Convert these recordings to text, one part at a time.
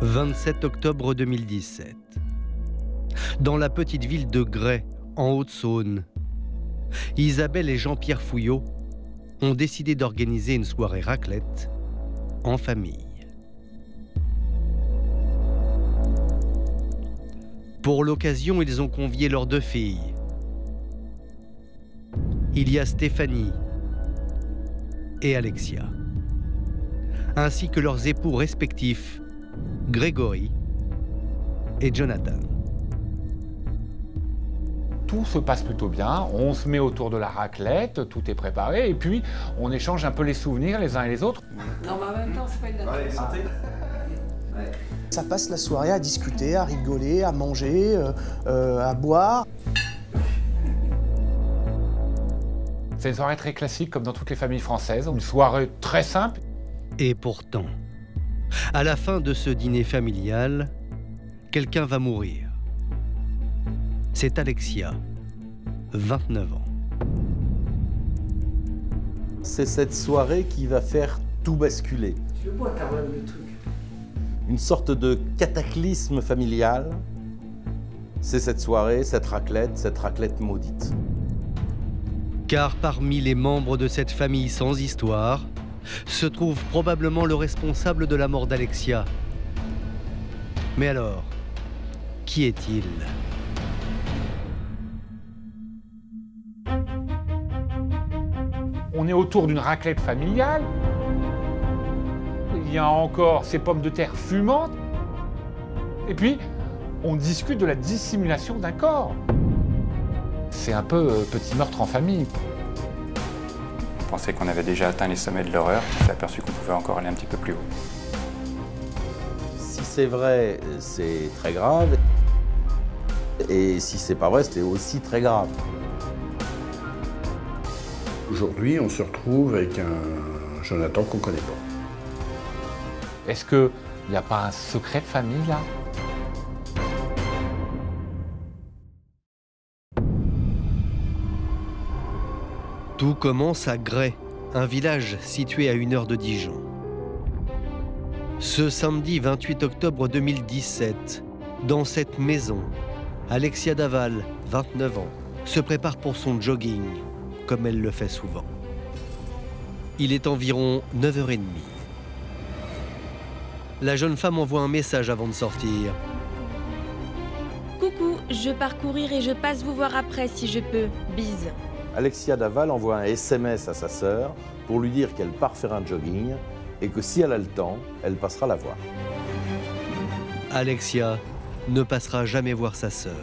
27 octobre 2017. Dans la petite ville de Gray, en Haute-Saône, Isabelle et Jean-Pierre Fouillot ont décidé d'organiser une soirée raclette en famille. Pour l'occasion, ils ont convié leurs 2 filles. Il y a Stéphanie et Alexia, ainsi que leurs époux respectifs, Grégory et Jonathan. Tout se passe plutôt bien, on se met autour de la raclette, tout est préparé, et puis on échange un peu les souvenirs les uns et les autres. Non, mais en même temps, c'est pas une date. Allez, santé. Ouais. Ça passe la soirée à discuter, à rigoler, à manger, à boire. C'est une soirée très classique, comme dans toutes les familles françaises, une soirée très simple. Et pourtant, à la fin de ce dîner familial, quelqu'un va mourir. C'est Alexia, 29 ans. C'est cette soirée qui va faire tout basculer. Tu le bois quand même, le truc. Une sorte de cataclysme familial. C'est cette soirée, cette raclette maudite. Car parmi les membres de cette famille sans histoire, se trouve probablement le responsable de la mort d'Alexia. Mais alors, qui est-il ? On est autour d'une raclette familiale. Il y a encore ces pommes de terre fumantes. Et puis, on discute de la dissimulation d'un corps. C'est un peu petit meurtre en famille. On pensait qu'on avait déjà atteint les sommets de l'horreur. On s'est aperçu qu'on pouvait encore aller un petit peu plus haut. Si c'est vrai, c'est très grave. Et si c'est pas vrai, c'est aussi très grave. Aujourd'hui, on se retrouve avec un Jonathan qu'on ne connaît pas. Est-ce qu'il n'y a pas un secret de famille, là ? Tout commence à Gray, un village situé à 1 heure de Dijon. Ce samedi 28 octobre 2017, dans cette maison, Alexia Daval, 29 ans, se prépare pour son jogging, comme elle le fait souvent. Il est environ 9h30. La jeune femme envoie un message avant de sortir. Coucou, je pars courir et je passe vous voir après si je peux. Bise. Alexia Daval envoie un SMS à sa sœur pour lui dire qu'elle part faire un jogging et que si elle a le temps, elle passera la voir. Alexia ne passera jamais voir sa sœur.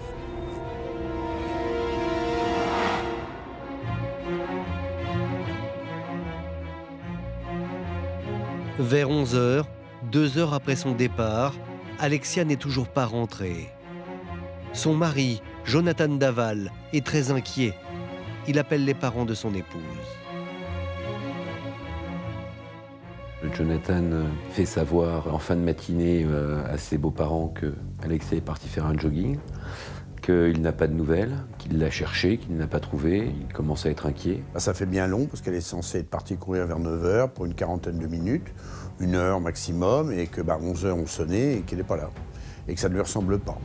Vers 11h, 2 heures après son départ, Alexia n'est toujours pas rentrée. Son mari, Jonathan Daval, est très inquiet. Il appelle les parents de son épouse. Jonathan fait savoir en fin de matinée à ses beaux-parents que Alexia est partie faire un jogging, qu'il n'a pas de nouvelles, qu'il l'a cherché, qu'il n'a pas trouvé. Il commence à être inquiet. Ça fait bien long parce qu'elle est censée être partie courir vers 9h pour une quarantaine de minutes, 1 heure maximum, et que 11h ont sonné et qu'elle n'est pas là. Et que ça ne lui ressemble pas.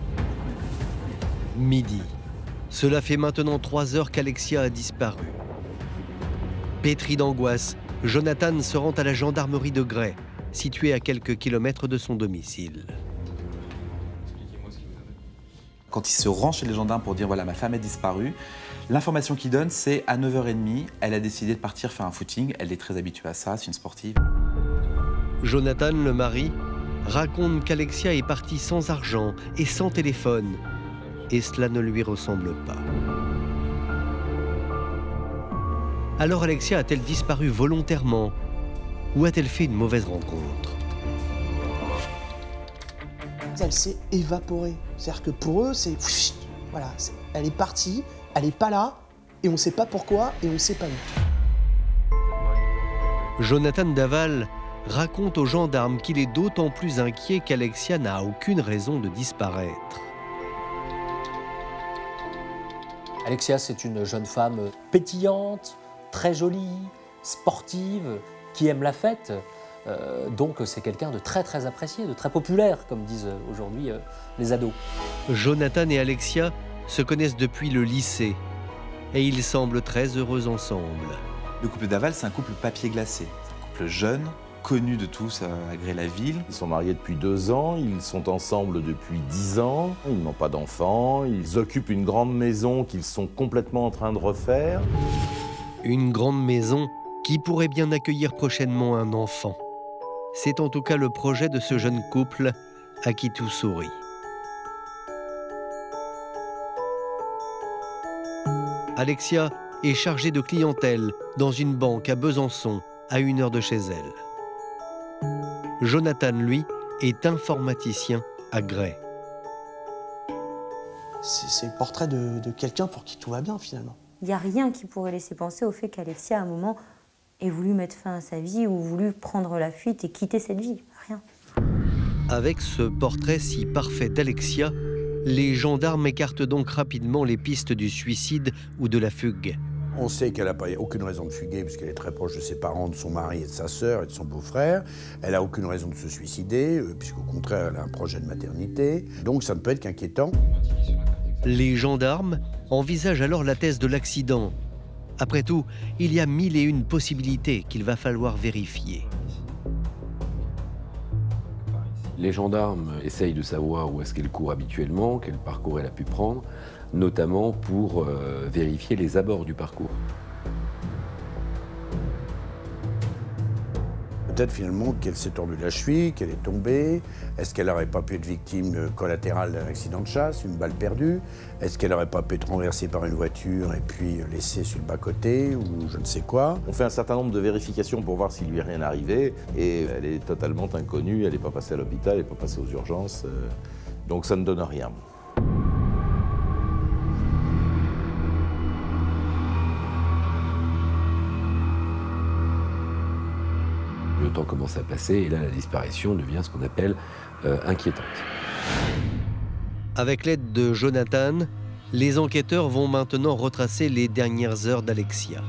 Midi. Cela fait maintenant 3 heures qu'Alexia a disparu. Pétri d'angoisse, Jonathan se rend à la gendarmerie de Gray, située à quelques kilomètres de son domicile. Quand il se rend chez les gendarmes pour dire voilà, ma femme est disparue, l'information qu'il donne, c'est à 9h30, elle a décidé de partir faire un footing. Elle est très habituée à ça, c'est une sportive. Jonathan, le mari, raconte qu'Alexia est partie sans argent et sans téléphone. Et cela ne lui ressemble pas. Alors Alexia a-t-elle disparu volontairement ou a-t-elle fait une mauvaise rencontre? Elle s'est évaporée. C'est-à-dire que pour eux, c'est... Voilà, elle est partie, elle n'est pas là, et on ne sait pas pourquoi, et on ne sait pas où. Jonathan Daval raconte aux gendarmes qu'il est d'autant plus inquiet qu'Alexia n'a aucune raison de disparaître. Alexia, c'est une jeune femme pétillante, très jolie, sportive, qui aime la fête. Donc c'est quelqu'un de très très apprécié, de très populaire, comme disent aujourd'hui les ados. Jonathan et Alexia se connaissent depuis le lycée et ils semblent très heureux ensemble. Le couple d'Aval, c'est un couple papier glacé. C'est un couple jeune, connu de tous malgré la ville. Ils sont mariés depuis 2 ans, ils sont ensemble depuis 10 ans, ils n'ont pas d'enfants, ils occupent une grande maison qu'ils sont complètement en train de refaire. Une grande maison qui pourrait bien accueillir prochainement un enfant. C'est en tout cas le projet de ce jeune couple à qui tout sourit. Alexia est chargée de clientèle dans une banque à Besançon, à 1 heure de chez elle. Jonathan, lui, est informaticien à Gray. C'est le portrait de quelqu'un pour qui tout va bien, finalement. Il n'y a rien qui pourrait laisser penser au fait qu'Alexia, à un moment, ait voulu mettre fin à sa vie ou voulu prendre la fuite et quitter cette vie. Rien. Avec ce portrait si parfait d'Alexia, les gendarmes écartent donc rapidement les pistes du suicide ou de la fugue. On sait qu'elle n'a aucune raison de fuguer puisqu'elle est très proche de ses parents, de son mari et de sa sœur et de son beau-frère. Elle n'a aucune raison de se suicider puisqu'au contraire, elle a un projet de maternité. Donc ça ne peut être qu'inquiétant. Les gendarmes envisagent alors la thèse de l'accident. Après tout, il y a 1001 possibilités qu'il va falloir vérifier. Les gendarmes essayent de savoir où est-ce qu'elle court habituellement, quel parcours elle a pu prendre, notamment pour vérifier les abords du parcours. Peut-être finalement qu'elle s'est tordue la cheville, qu'elle est tombée. Est-ce qu'elle n'aurait pas pu être victime collatérale d'un accident de chasse, une balle perdue? Est-ce qu'elle n'aurait pas pu être renversée par une voiture et puis laissée sur le bas-côté ou je ne sais quoi? On fait un certain nombre de vérifications pour voir s'il lui est rien arrivé et elle est totalement inconnue, elle n'est pas passée à l'hôpital, elle n'est pas passée aux urgences, donc ça ne donne rien. Le temps commence à passer et là, la disparition devient ce qu'on appelle inquiétante. Avec l'aide de Jonathan, les enquêteurs vont maintenant retracer les dernières heures d'Alexia.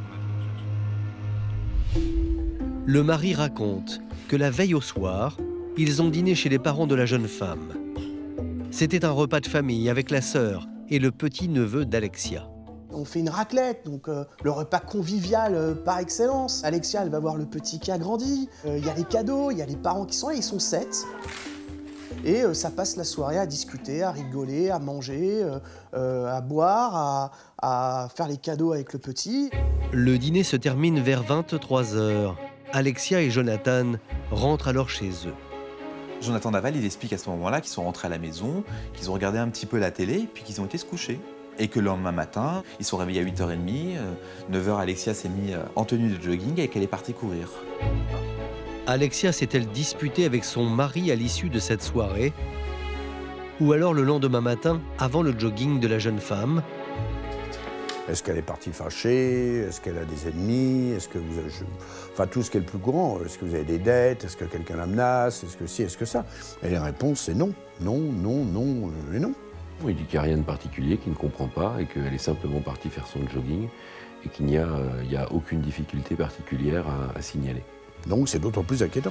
Le mari raconte que la veille au soir, ils ont dîné chez les parents de la jeune femme. C'était un repas de famille avec la sœur et le petit-neveu d'Alexia. On fait une raclette, donc le repas convivial par excellence. Alexia, elle va voir le petit qui a grandi. Il y a les cadeaux, il y a les parents qui sont là, ils sont 7. Et ça passe la soirée à discuter, à rigoler, à manger, à boire, à faire les cadeaux avec le petit. Le dîner se termine vers 23 h. Alexia et Jonathan rentrent alors chez eux. Jonathan Daval, il explique à ce moment-là qu'ils sont rentrés à la maison, qu'ils ont regardé un petit peu la télé, puis qu'ils ont été se coucher. Et que le lendemain matin, ils sont réveillés à 8h30, 9h, Alexia s'est mise en tenue de jogging et qu'elle est partie courir. Alexia s'est-elle disputée avec son mari à l'issue de cette soirée? Ou alors le lendemain matin, avant le jogging de la jeune femme? Est-ce qu'elle est partie fâchée? Est-ce qu'elle a des ennemis? Est-ce que vous avez... Enfin, tout ce qui est le plus courant. Est-ce que vous avez des dettes? Est-ce que quelqu'un la menace? Est-ce que si? Est-ce que ça? Et les réponses, c'est non. Non, non, non et non. Il dit qu'il n'y a rien de particulier, qu'il ne comprend pas et qu'elle est simplement partie faire son jogging et qu'il n'y a, aucune difficulté particulière à signaler. Donc c'est d'autant plus inquiétant.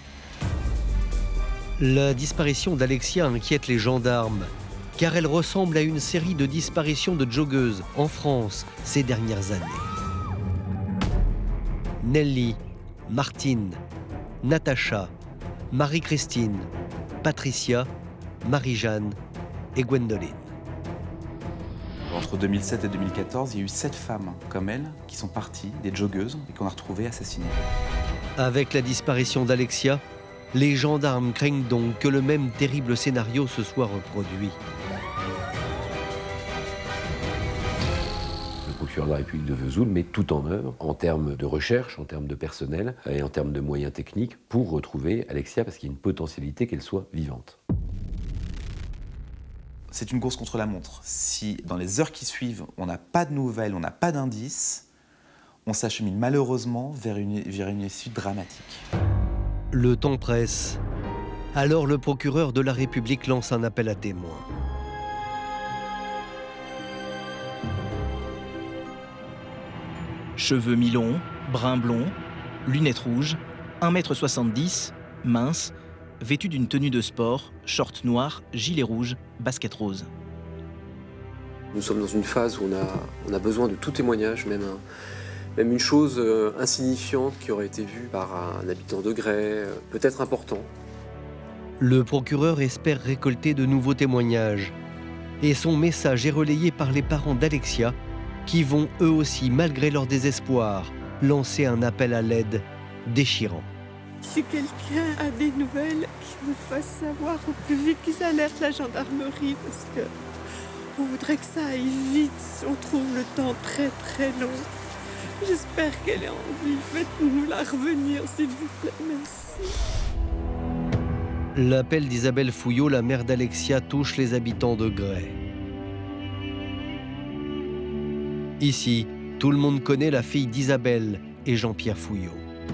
La disparition d'Alexia inquiète les gendarmes, car elle ressemble à une série de disparitions de joggeuses en France ces dernières années. Nelly, Martine, Natacha, Marie-Christine, Patricia, Marie-Jeanne et Gwendoline. Entre 2007 et 2014, il y a eu 7 femmes comme elle qui sont parties, des joggeuses, et qu'on a retrouvées assassinées. Avec la disparition d'Alexia, les gendarmes craignent donc que le même terrible scénario se soit reproduit. Le procureur de la République de Vesoul met tout en œuvre en termes de recherche, en termes de personnel et en termes de moyens techniques pour retrouver Alexia parce qu'il y a une potentialité qu'elle soit vivante. C'est une course contre la montre. Si dans les heures qui suivent, on n'a pas de nouvelles, on n'a pas d'indices, on s'achemine malheureusement vers une issue dramatique. Le temps presse. Alors le procureur de la République lance un appel à témoins. Cheveux mi-longs, brun blond, lunettes rouges, 1,70 m, mince, vêtu d'une tenue de sport, short noir, gilet rouge, basket rose. Nous sommes dans une phase où on a besoin de tout témoignage, même une chose insignifiante qui aurait été vue par un habitant de Gray, peut-être important. Le procureur espère récolter de nouveaux témoignages. Et son message est relayé par les parents d'Alexia, qui vont eux aussi, malgré leur désespoir, lancer un appel à l'aide déchirant. Si quelqu'un a des nouvelles, qu'il nous fasse savoir au plus vite, qu'ils alertent la gendarmerie, parce que on voudrait que ça aille vite, on trouve le temps très très long. J'espère qu'elle est en vie, faites-nous la revenir s'il vous plaît, merci. L'appel d'Isabelle Fouillot, la mère d'Alexia, touche les habitants de Gray. Ici, tout le monde connaît la fille d'Isabelle et Jean-Pierre Fouillot.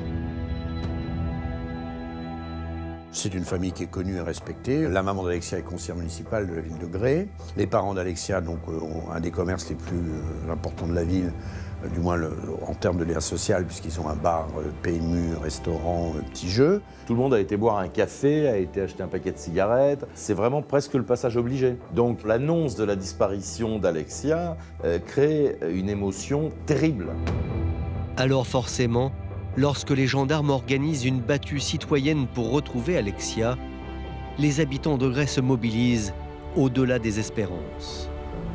C'est une famille qui est connue et respectée. La maman d'Alexia est conseillère municipale de la ville de Gray. Les parents d'Alexia ont un des commerces les plus importants de la ville, du moins en termes de lien social, puisqu'ils ont un bar, PMU, restaurant, petits jeux. Tout le monde a été boire un café, a été acheter un paquet de cigarettes. C'est vraiment presque le passage obligé. Donc l'annonce de la disparition d'Alexia crée une émotion terrible. Alors forcément, lorsque les gendarmes organisent une battue citoyenne pour retrouver Alexia, les habitants de Gray se mobilisent au-delà des espérances.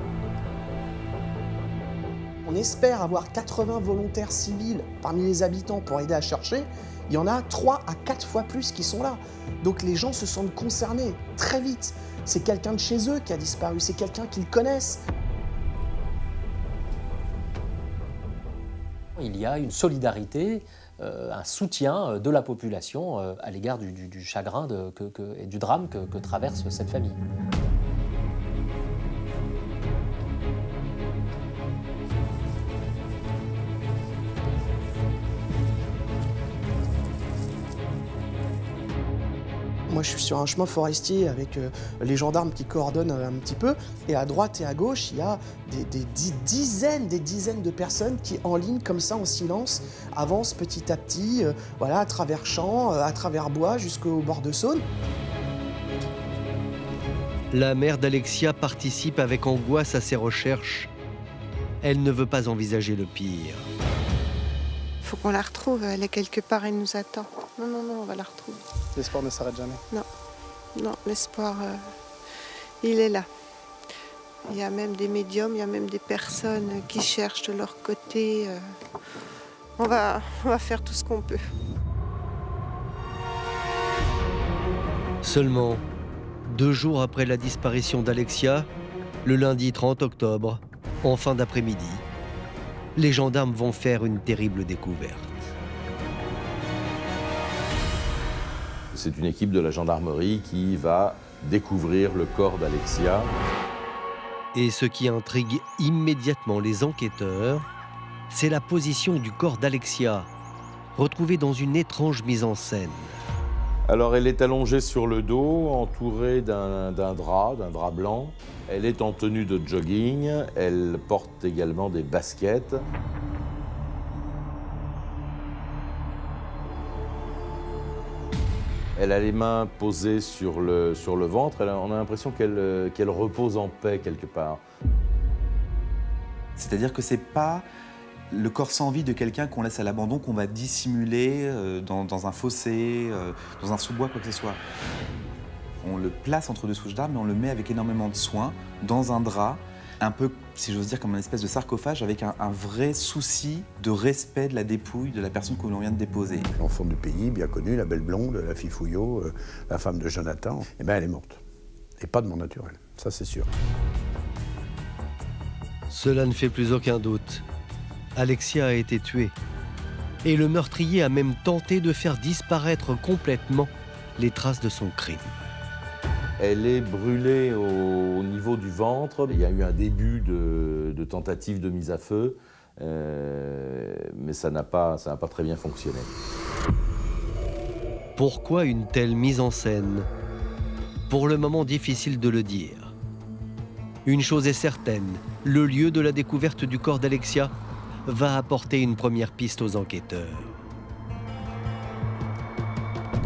On espère avoir 80 volontaires civils parmi les habitants pour aider à chercher. Il y en a 3 à 4 fois plus qui sont là. Donc les gens se sentent concernés très vite. C'est quelqu'un de chez eux qui a disparu, c'est quelqu'un qu'ils connaissent. Il y a une solidarité, un soutien de la population à l'égard du chagrin et du drame que traverse cette famille. Moi, je suis sur un chemin forestier avec les gendarmes qui coordonnent un petit peu. Et à droite et à gauche, il y a des dizaines de personnes qui, en ligne, comme ça, en silence, avancent petit à petit, voilà, à travers champs, à travers bois, jusqu'au bord de Saône. La mère d'Alexia participe avec angoisse à ces recherches. Elle ne veut pas envisager le pire. Faut qu'on la retrouve, elle est quelque part, elle nous attend. Non, on va la retrouver. L'espoir ne s'arrête jamais. Non, l'espoir, il est là. Il y a même des médiums, il y a même des personnes qui cherchent de leur côté. On va faire tout ce qu'on peut. Seulement 2 jours après la disparition d'Alexia, le lundi 30 octobre, en fin d'après-midi, les gendarmes vont faire une terrible découverte. C'est une équipe de la gendarmerie qui va découvrir le corps d'Alexia. Et ce qui intrigue immédiatement les enquêteurs, c'est la position du corps d'Alexia, retrouvée dans une étrange mise en scène. Alors elle est allongée sur le dos, entourée d'un drap blanc. Elle est en tenue de jogging, elle porte également des baskets. Elle a les mains posées sur le ventre, on a l'impression qu'elle repose en paix quelque part. C'est-à-dire que c'est pas le corps sans vie de quelqu'un qu'on laisse à l'abandon, qu'on va dissimuler dans un fossé, dans un sous-bois, quoi que ce soit. On le place entre 2 souches d'arbres, mais on le met avec énormément de soin, dans un drap, un peu, si j'ose dire, comme une espèce de sarcophage, avec un vrai souci de respect de la dépouille de la personne que l'on vient de déposer. L'enfant du pays, bien connue, la belle blonde, la fille Fouillot, la femme de Jonathan, eh bien elle est morte. Et pas de mort naturelle, ça c'est sûr. Cela ne fait plus aucun doute. Alexia a été tuée. Et le meurtrier a même tenté de faire disparaître complètement les traces de son crime. Elle est brûlée au niveau du ventre. Il y a eu un début de tentative de mise à feu, mais ça n'a pas très bien fonctionné. Pourquoi une telle mise en scène? Pour le moment, difficile de le dire. Une chose est certaine, le lieu de la découverte du corps d'Alexia va apporter une première piste aux enquêteurs.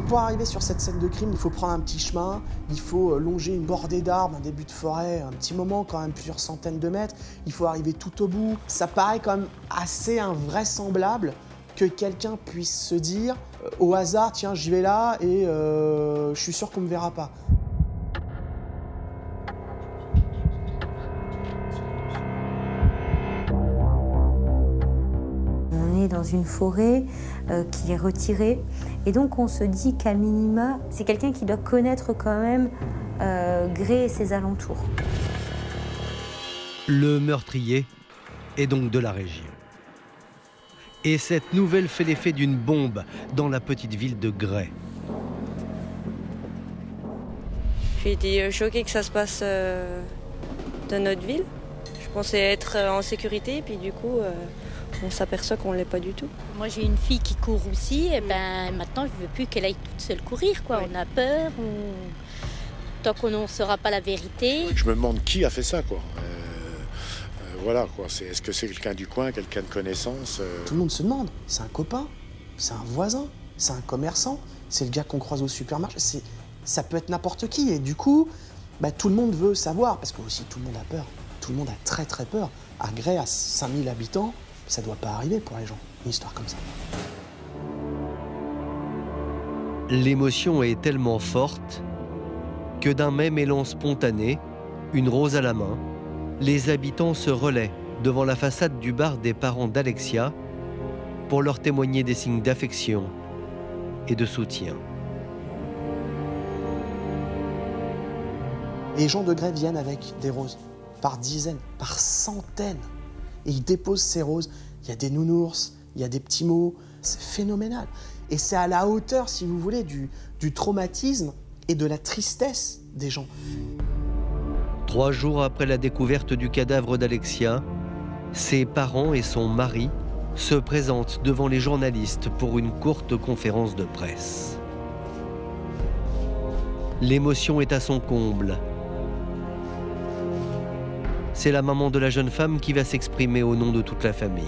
Pour arriver sur cette scène de crime, il faut prendre un petit chemin, il faut longer une bordée d'arbres, un début de forêt, un petit moment, quand même plusieurs centaines de mètres. Il faut arriver tout au bout. Ça paraît quand même assez invraisemblable que quelqu'un puisse se dire au hasard, tiens, j'y vais là et je suis sûr qu'on ne me verra pas. On est dans une forêt qui est retirée et donc on se dit qu'à minima, c'est quelqu'un qui doit connaître quand même Gray et ses alentours. Le meurtrier est donc de la région. Et cette nouvelle fait l'effet d'une bombe dans la petite ville de Gray. J'ai été choquée que ça se passe dans notre ville. Je pensais être en sécurité, puis du coup, on s'aperçoit qu'on ne l'est pas du tout. Moi, j'ai une fille qui court aussi, et ben maintenant, je ne veux plus qu'elle aille toute seule courir, quoi. Oui. On a peur, tant qu'on n'en saura pas la vérité. Je me demande qui a fait ça, quoi. Voilà, quoi. Est-ce que c'est quelqu'un du coin, quelqu'un de connaissance Tout le monde se demande. C'est un copain, c'est un voisin, c'est un commerçant, c'est le gars qu'on croise au supermarché. Ça peut être n'importe qui. Et du coup, tout le monde veut savoir, parce que aussi tout le monde a peur. Tout le monde a très très peur. À Gray, à 5000 habitants, ça ne doit pas arriver pour les gens, une histoire comme ça. L'émotion est tellement forte que d'un même élan spontané, une rose à la main, les habitants se relaient devant la façade du bar des parents d'Alexia pour leur témoigner des signes d'affection et de soutien. Les gens de Gray viennent avec des roses, par dizaines, par centaines. Et ils déposent ces roses. Il y a des nounours, il y a des petits mots. C'est phénoménal. Et c'est à la hauteur, si vous voulez, du traumatisme et de la tristesse des gens. 3 jours après la découverte du cadavre d'Alexia, ses parents et son mari se présentent devant les journalistes pour une courte conférence de presse. L'émotion est à son comble. C'est la maman de la jeune femme qui va s'exprimer au nom de toute la famille.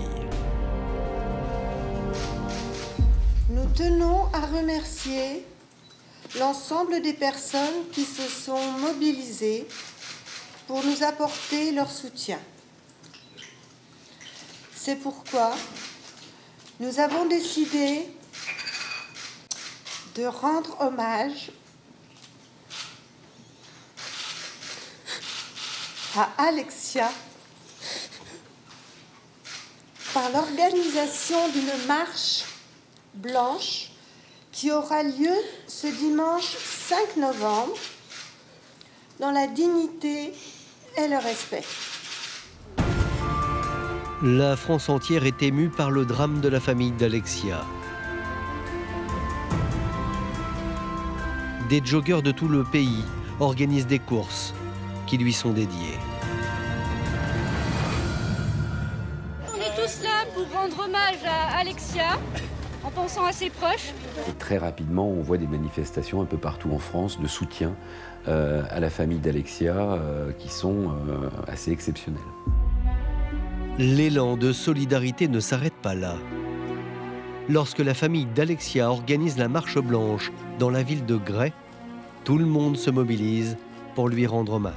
Nous tenons à remercier l'ensemble des personnes qui se sont mobilisées pour nous apporter leur soutien. C'est pourquoi nous avons décidé de rendre hommage à Alexia par l'organisation d'une marche blanche qui aura lieu ce dimanche 5 novembre dans la dignité et le respect. La France entière est émue par le drame de la famille d'Alexia. Des joggeurs de tout le pays organisent des courses qui lui sont dédiées. On est tous là pour rendre hommage à Alexia, en pensant à ses proches. Et très rapidement, on voit des manifestations un peu partout en France de soutien à la famille d'Alexia qui sont assez exceptionnelles. L'élan de solidarité ne s'arrête pas là. Lorsque la famille d'Alexia organise la marche blanche dans la ville de Gray, tout le monde se mobilise pour lui rendre hommage.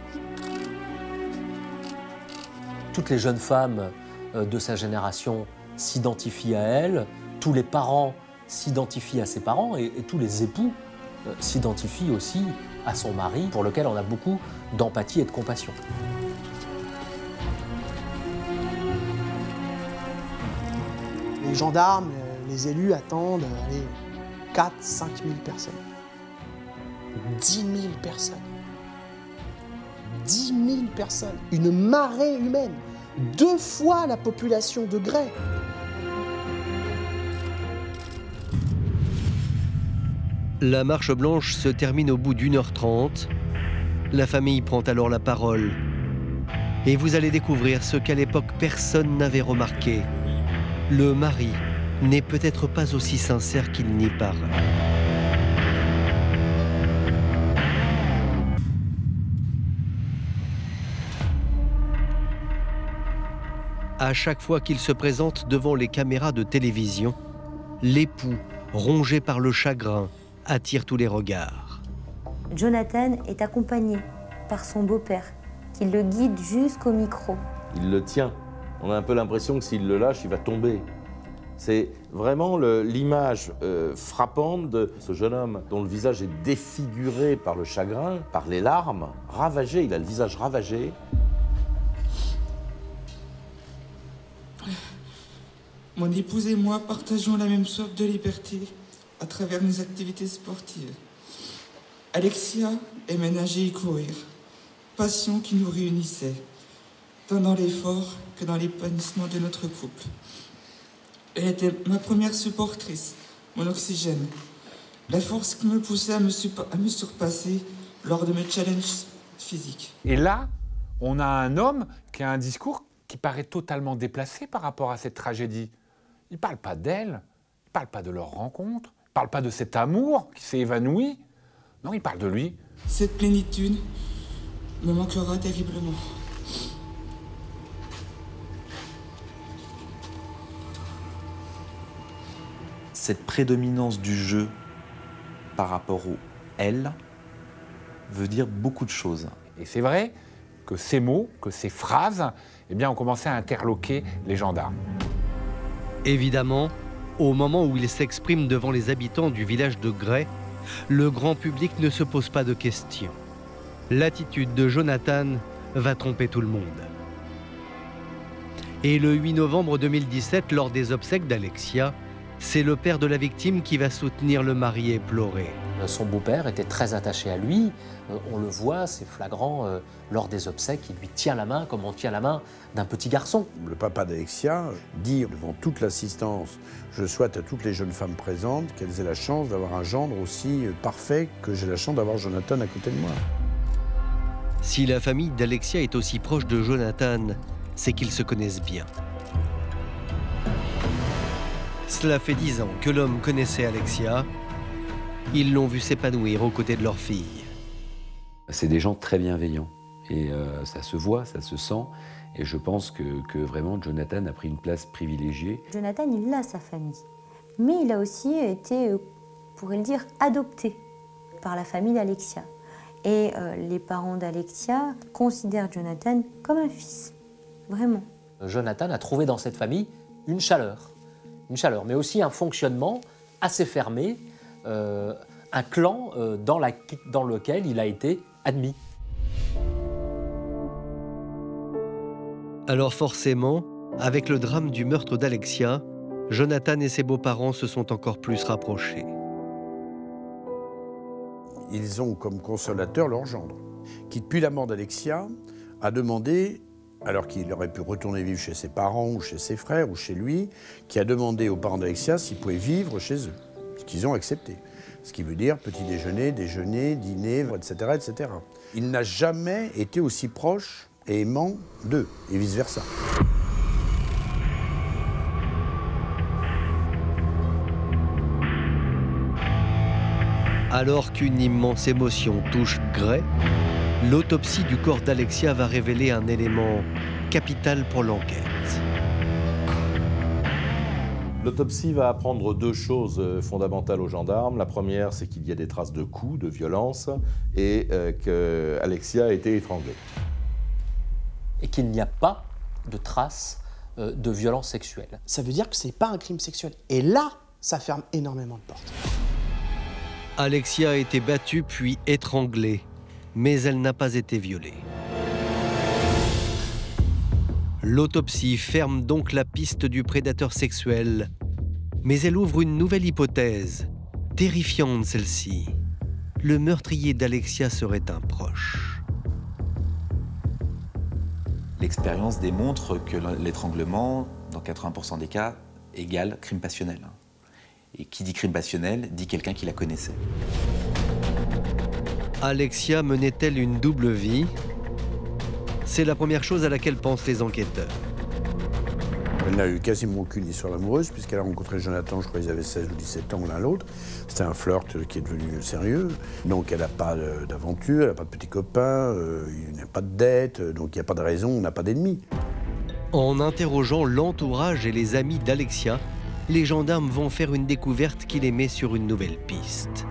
Toutes les jeunes femmes de sa génération s'identifient à elle, tous les parents s'identifient à ses parents et tous les époux s'identifient aussi à son mari, pour lequel on a beaucoup d'empathie et de compassion. Les gendarmes, les élus attendent 4 000 à 5 000 personnes. 10 000 personnes. 10 000 personnes. Une marée humaine. 2 fois la population de Gray. La marche blanche se termine au bout d'1h30. La famille prend alors la parole. Et vous allez découvrir ce qu'à l'époque personne n'avait remarqué. Le mari n'est peut-être pas aussi sincère qu'il n'y paraît. À chaque fois qu'il se présente devant les caméras de télévision, l'époux, rongé par le chagrin, attire tous les regards. Jonathan est accompagné par son beau-père, qui le guide jusqu'au micro. Il le tient. On a un peu l'impression que s'il le lâche, il va tomber. C'est vraiment l'image frappante de ce jeune homme dont le visage est défiguré par le chagrin, par les larmes, ravagé, il a le visage ravagé. Mon épouse et moi partageons la même soif de liberté à travers nos activités sportives. Alexia aimait nager et courir, passion qui nous réunissait, tant dans l'effort que dans l'épanouissement de notre couple. Elle était ma première supportrice, mon oxygène, la force qui me poussait à me surpasser lors de mes challenges physiques. Et là, on a un homme qui a un discours qui paraît totalement déplacé par rapport à cette tragédie. Il ne parle pas d'elle, il ne parle pas de leur rencontre, il ne parle pas de cet amour qui s'est évanoui. Non, il parle de lui. Cette plénitude me manquera terriblement. Cette prédominance du jeu par rapport au « elle » veut dire beaucoup de choses. Et c'est vrai que ces mots, que ces phrases, eh bien, ont commencé à interloquer les gendarmes. Évidemment, au moment où il s'exprime devant les habitants du village de Gray, le grand public ne se pose pas de questions. L'attitude de Jonathan va tromper tout le monde. Et le 8 novembre 2017, lors des obsèques d'Alexia, c'est le père de la victime qui va soutenir le mari éploré. Son beau-père était très attaché à lui. On le voit, c'est flagrant, lors des obsèques, il lui tient la main comme on tient la main d'un petit garçon. Le papa d'Alexia dit devant toute l'assistance « Je souhaite à toutes les jeunes femmes présentes qu'elles aient la chance d'avoir un gendre aussi parfait que j'ai la chance d'avoir Jonathan à côté de moi. » Si la famille d'Alexia est aussi proche de Jonathan, c'est qu'ils se connaissent bien. Cela fait 10 ans que l'homme connaissait Alexia. Ils l'ont vu s'épanouir aux côtés de leur fille. C'est des gens très bienveillants. Et ça se voit, ça se sent. Et je pense que vraiment Jonathan a pris une place privilégiée. Jonathan, il a sa famille. Mais il a aussi été, on pourrait le dire, adopté par la famille d'Alexia. Et les parents d'Alexia considèrent Jonathan comme un fils. Vraiment. Jonathan a trouvé dans cette famille une chaleur, mais aussi un fonctionnement assez fermé, un clan dans lequel il a été admis. Alors forcément, avec le drame du meurtre d'Alexia, Jonathan et ses beaux-parents se sont encore plus rapprochés. Ils ont comme consolateur leur gendre, qui depuis la mort d'Alexia a demandé, alors qu'il aurait pu retourner vivre chez ses parents ou chez ses frères ou chez lui, qui a demandé aux parents d'Alexia s'ils pouvaient vivre chez eux, ce qu'ils ont accepté. Ce qui veut dire petit déjeuner, déjeuner, dîner, etc., etc. Il n'a jamais été aussi proche et aimant d'eux, et vice-versa. Alors qu'une immense émotion touche Gray, l'autopsie du corps d'Alexia va révéler un élément capital pour l'enquête. L'autopsie va apprendre deux choses fondamentales aux gendarmes. La première, c'est qu'il y a des traces de coups, de violence, et qu'Alexia a été étranglée. Et qu'il n'y a pas de traces de violence sexuelle. Ça veut dire que c'est pas un crime sexuel. Et là, ça ferme énormément de portes. Alexia a été battue puis étranglée, mais elle n'a pas été violée. L'autopsie ferme donc la piste du prédateur sexuel, mais elle ouvre une nouvelle hypothèse, terrifiante celle-ci. Le meurtrier d'Alexia serait un proche. L'expérience démontre que l'étranglement, dans 80% des cas, égale crime passionnel. Et qui dit crime passionnel, dit quelqu'un qui la connaissait. Alexia menait-elle une double vie? C'est la première chose à laquelle pensent les enquêteurs. Elle n'a eu quasiment aucune histoire amoureuse, puisqu'elle a rencontré Jonathan, je crois qu'ils avaient 16 ou 17 ans l'un l'autre. C'était un flirt qui est devenu sérieux. Donc elle n'a pas d'aventure, elle n'a pas de petits copains, il n'y a pas de dette, donc il n'y a pas de raison, on n'a pas d'ennemis. En interrogeant l'entourage et les amis d'Alexia, les gendarmes vont faire une découverte qui les met sur une nouvelle piste.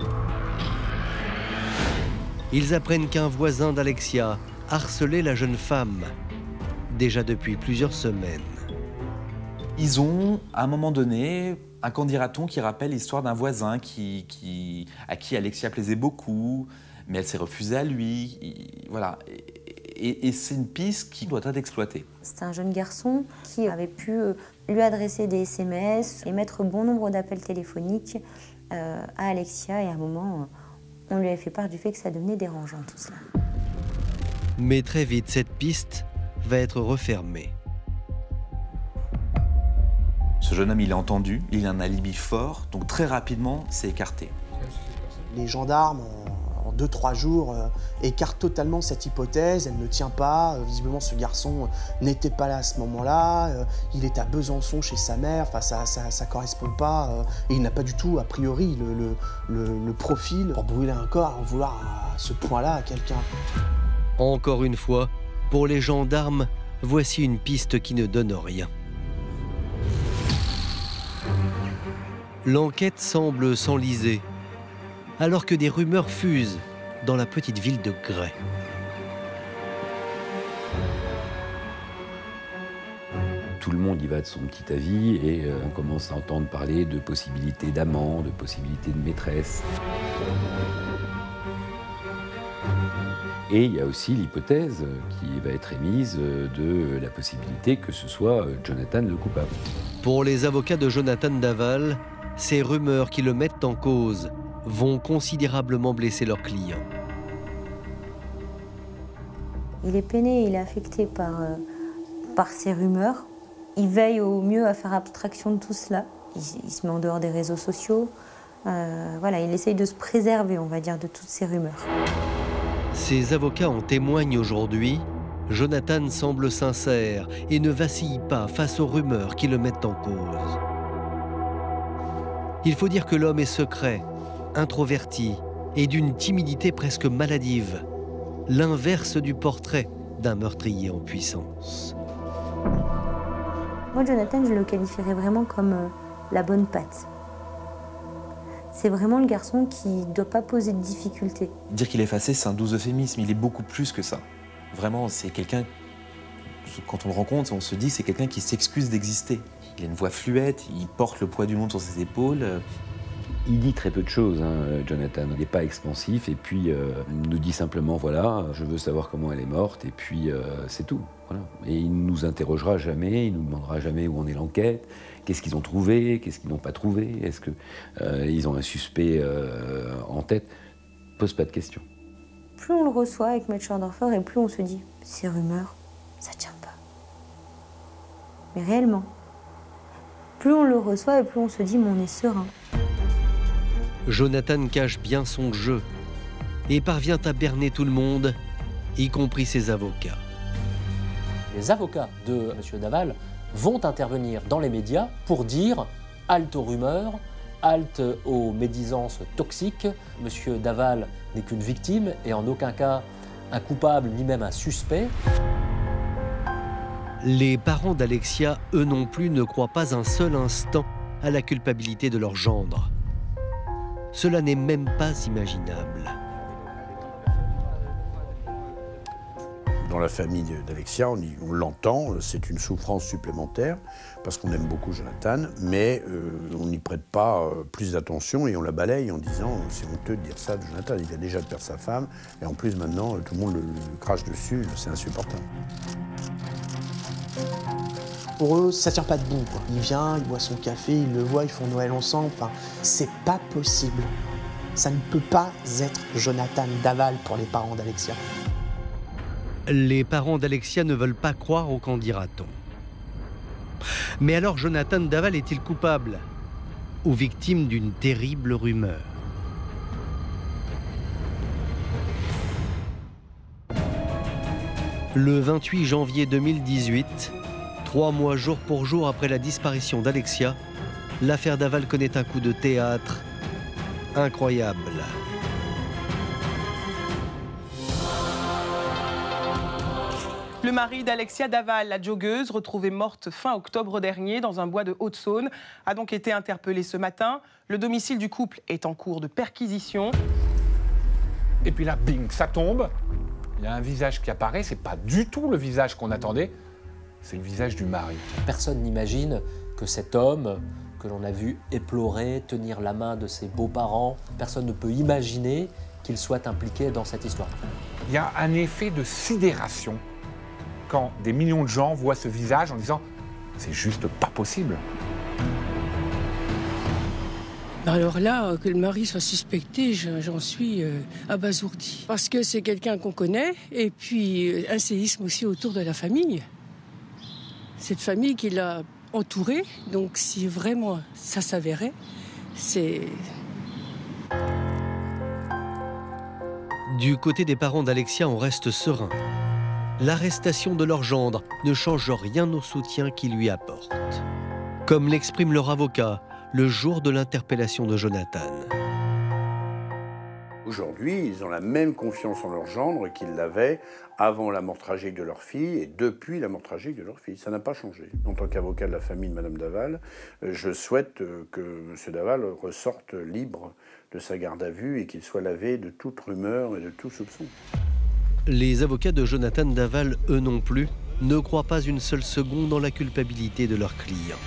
Ils apprennent qu'un voisin d'Alexia harcelait la jeune femme, déjà depuis plusieurs semaines. Ils ont, à un moment donné, un candidaton qui rappelle l'histoire d'un voisin à qui Alexia plaisait beaucoup, mais elle s'est refusée à lui. Voilà. Et c'est une piste qui doit être exploitée. C'est un jeune garçon qui avait pu lui adresser des SMS et mettre bon nombre d'appels téléphoniques à Alexia. Et à un moment, on lui avait fait part du fait que ça devenait dérangeant, tout cela. Mais très vite, cette piste va être refermée. Ce jeune homme, il est entendu, il a un alibi fort, donc très rapidement, c'est écarté. Les gendarmes, en 2-3 jours, écartent totalement cette hypothèse. Elle ne tient pas. Visiblement, ce garçon n'était pas là à ce moment-là. Il est à Besançon chez sa mère. Enfin, ça correspond pas. Et il n'a pas du tout, a priori, le profil pour brûler un corps, en vouloir à ce point-là à quelqu'un. Encore une fois, pour les gendarmes, voici une piste qui ne donne rien. L'enquête semble s'enliser, alors que des rumeurs fusent dans la petite ville de Gray. Tout le monde y va de son petit avis et on commence à entendre parler de possibilités d'amants, de possibilités de maîtresses. Et il y a aussi l'hypothèse qui va être émise de la possibilité que ce soit Jonathan le coupable. Pour les avocats de Jonathan Daval, ces rumeurs qui le mettent en cause vont considérablement blesser leurs clients. Il est peiné, il est affecté par ces rumeurs. Il veille au mieux à faire abstraction de tout cela. Il se met en dehors des réseaux sociaux. Voilà, il essaye de se préserver, on va dire, de toutes ces rumeurs. Ces avocats en témoignent aujourd'hui. Jonathan semble sincère et ne vacille pas face aux rumeurs qui le mettent en cause. Il faut dire que l'homme est secret, introverti et d'une timidité presque maladive. L'inverse du portrait d'un meurtrier en puissance. Moi, Jonathan, je le qualifierais vraiment comme la bonne patte. C'est vraiment le garçon qui ne doit pas poser de difficultés. Dire qu'il est effacé, c'est un doux euphémisme, il est beaucoup plus que ça. Vraiment, c'est quelqu'un, quand on le rencontre, on se dit c'est quelqu'un qui s'excuse d'exister. Il a une voix fluette, il porte le poids du monde sur ses épaules. Il dit très peu de choses, Jonathan. Il n'est pas expansif et puis il nous dit simplement voilà, je veux savoir comment elle est morte et puis c'est tout. Voilà. Et il ne nous interrogera jamais, il ne nous demandera jamais où en est l'enquête, qu'est-ce qu'ils ont trouvé, qu'est-ce qu'ils n'ont pas trouvé, est-ce qu'ils ont un suspect en tête. Pose pas de questions. Plus on le reçoit avec Maître Schordorfer et plus on se dit ces rumeurs, ça tient pas. Mais réellement, plus on le reçoit et plus on se dit mais on est serein. Jonathan cache bien son jeu et parvient à berner tout le monde, y compris ses avocats. Les avocats de M. Daval vont intervenir dans les médias pour dire halte aux rumeurs, halte aux médisances toxiques. M. Daval n'est qu'une victime et en aucun cas un coupable ni même un suspect. Les parents d'Alexia, eux non plus, ne croient pas un seul instant à la culpabilité de leur gendre. Cela n'est même pas imaginable. Dans la famille d'Alexia, on l'entend, c'est une souffrance supplémentaire, parce qu'on aime beaucoup Jonathan, mais on n'y prête pas plus d'attention et on la balaye en disant « c'est honteux de dire ça de Jonathan, il vient déjà de perdre sa femme, et en plus maintenant tout le monde le crache dessus, c'est insupportable ». Pour eux, ça tient pas debout, quoi. Il vient, il boit son café, il le voit, ils font Noël ensemble. Enfin, c'est pas possible. Ça ne peut pas être Jonathan Daval pour les parents d'Alexia. Les parents d'Alexia ne veulent pas croire au qu'en dira-t-on. Mais alors Jonathan Daval est-il coupable ou victime d'une terrible rumeur? Le 28 janvier 2018, 3 mois jour pour jour après la disparition d'Alexia, l'affaire Daval connaît un coup de théâtre incroyable. Le mari d'Alexia Daval, la joggeuse, retrouvée morte fin octobre dernier dans un bois de Haute-Saône, a donc été interpellé ce matin. Le domicile du couple est en cours de perquisition. Et puis là, bing, ça tombe. Il y a un visage qui apparaît. C'est pas du tout le visage qu'on attendait. C'est le visage du mari. Personne n'imagine que cet homme que l'on a vu éplorer, tenir la main de ses beaux-parents, personne ne peut imaginer qu'il soit impliqué dans cette histoire. Il y a un effet de sidération quand des millions de gens voient ce visage en disant « c'est juste pas possible ». Alors là, que le mari soit suspecté, j'en suis abasourdie. Parce que c'est quelqu'un qu'on connaît, et puis un séisme aussi autour de la famille. Cette famille qui l'a entouré, donc si vraiment ça s'avérait, c'est... Du côté des parents d'Alexia, on reste serein. L'arrestation de leur gendre ne change rien au soutien qu'ils lui apportent. Comme l'exprime leur avocat le jour de l'interpellation de Jonathan. Aujourd'hui, ils ont la même confiance en leur gendre qu'ils l'avaient avant la mort tragique de leur fille et depuis la mort tragique de leur fille. Ça n'a pas changé. En tant qu'avocat de la famille de Mme Daval, je souhaite que M. Daval ressorte libre de sa garde à vue et qu'il soit lavé de toute rumeur et de tout soupçon. Les avocats de Jonathan Daval, eux non plus, ne croient pas une seule seconde dans la culpabilité de leur client.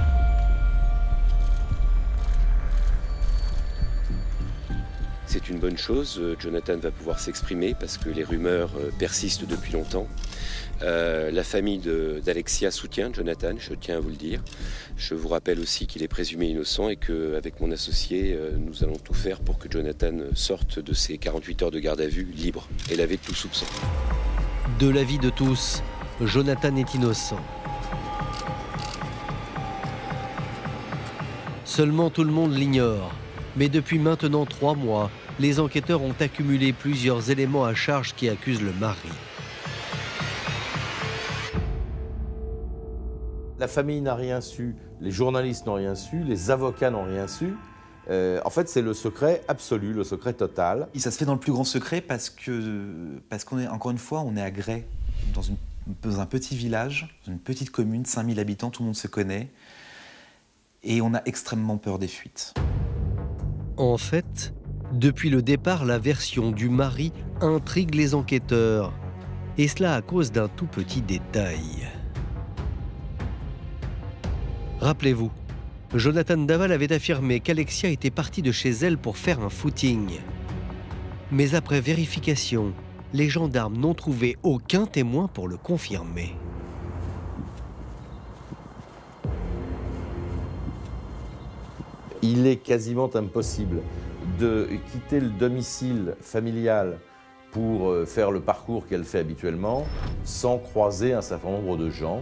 C'est une bonne chose, Jonathan va pouvoir s'exprimer parce que les rumeurs persistent depuis longtemps. La famille d'Alexia soutient Jonathan, je tiens à vous le dire. Je vous rappelle aussi qu'il est présumé innocent et qu'avec mon associé, nous allons tout faire pour que Jonathan sorte de ses 48 heures de garde à vue libre et lavé de tout soupçon. De l'avis de tous, Jonathan est innocent. Seulement tout le monde l'ignore. Mais depuis maintenant 3 mois, les enquêteurs ont accumulé plusieurs éléments à charge qui accusent le mari. La famille n'a rien su, les journalistes n'ont rien su, les avocats n'ont rien su. En fait, c'est le secret absolu, le secret total. Et ça se fait dans le plus grand secret parce qu'on est, encore une fois, on est à Gray, dans un petit village, dans une petite commune, 5000 habitants, tout le monde se connaît. Et on a extrêmement peur des fuites. En fait, depuis le départ, la version du mari intrigue les enquêteurs. Et cela à cause d'un tout petit détail. Rappelez-vous, Jonathan Daval avait affirmé qu'Alexia était partie de chez elle pour faire un footing. Mais après vérification, les gendarmes n'ont trouvé aucun témoin pour le confirmer. Il est quasiment impossible de quitter le domicile familial pour faire le parcours qu'elle fait habituellement sans croiser un certain nombre de gens.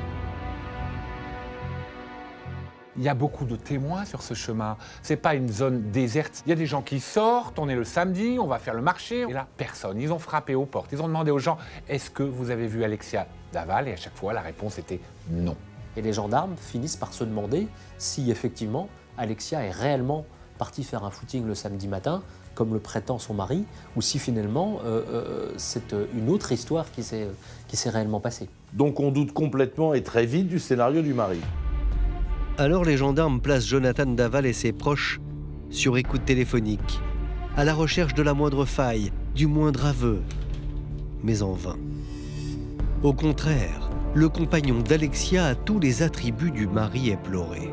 Il y a beaucoup de témoins sur ce chemin. C'est pas une zone déserte. Il y a des gens qui sortent, on est le samedi, on va faire le marché. Et là, personne. Ils ont frappé aux portes. Ils ont demandé aux gens, est-ce que vous avez vu Alexia Daval? Et à chaque fois, la réponse était non. Et les gendarmes finissent par se demander si effectivement Alexia est réellement partie faire un footing le samedi matin, comme le prétend son mari, ou si finalement c'est une autre histoire qui s'est réellement passée. Donc on doute complètement et très vite du scénario du mari. Alors les gendarmes placent Jonathan Daval et ses proches sur écoute téléphonique, à la recherche de la moindre faille, du moindre aveu, mais en vain. Au contraire, le compagnon d'Alexia a tous les attributs du mari éploré.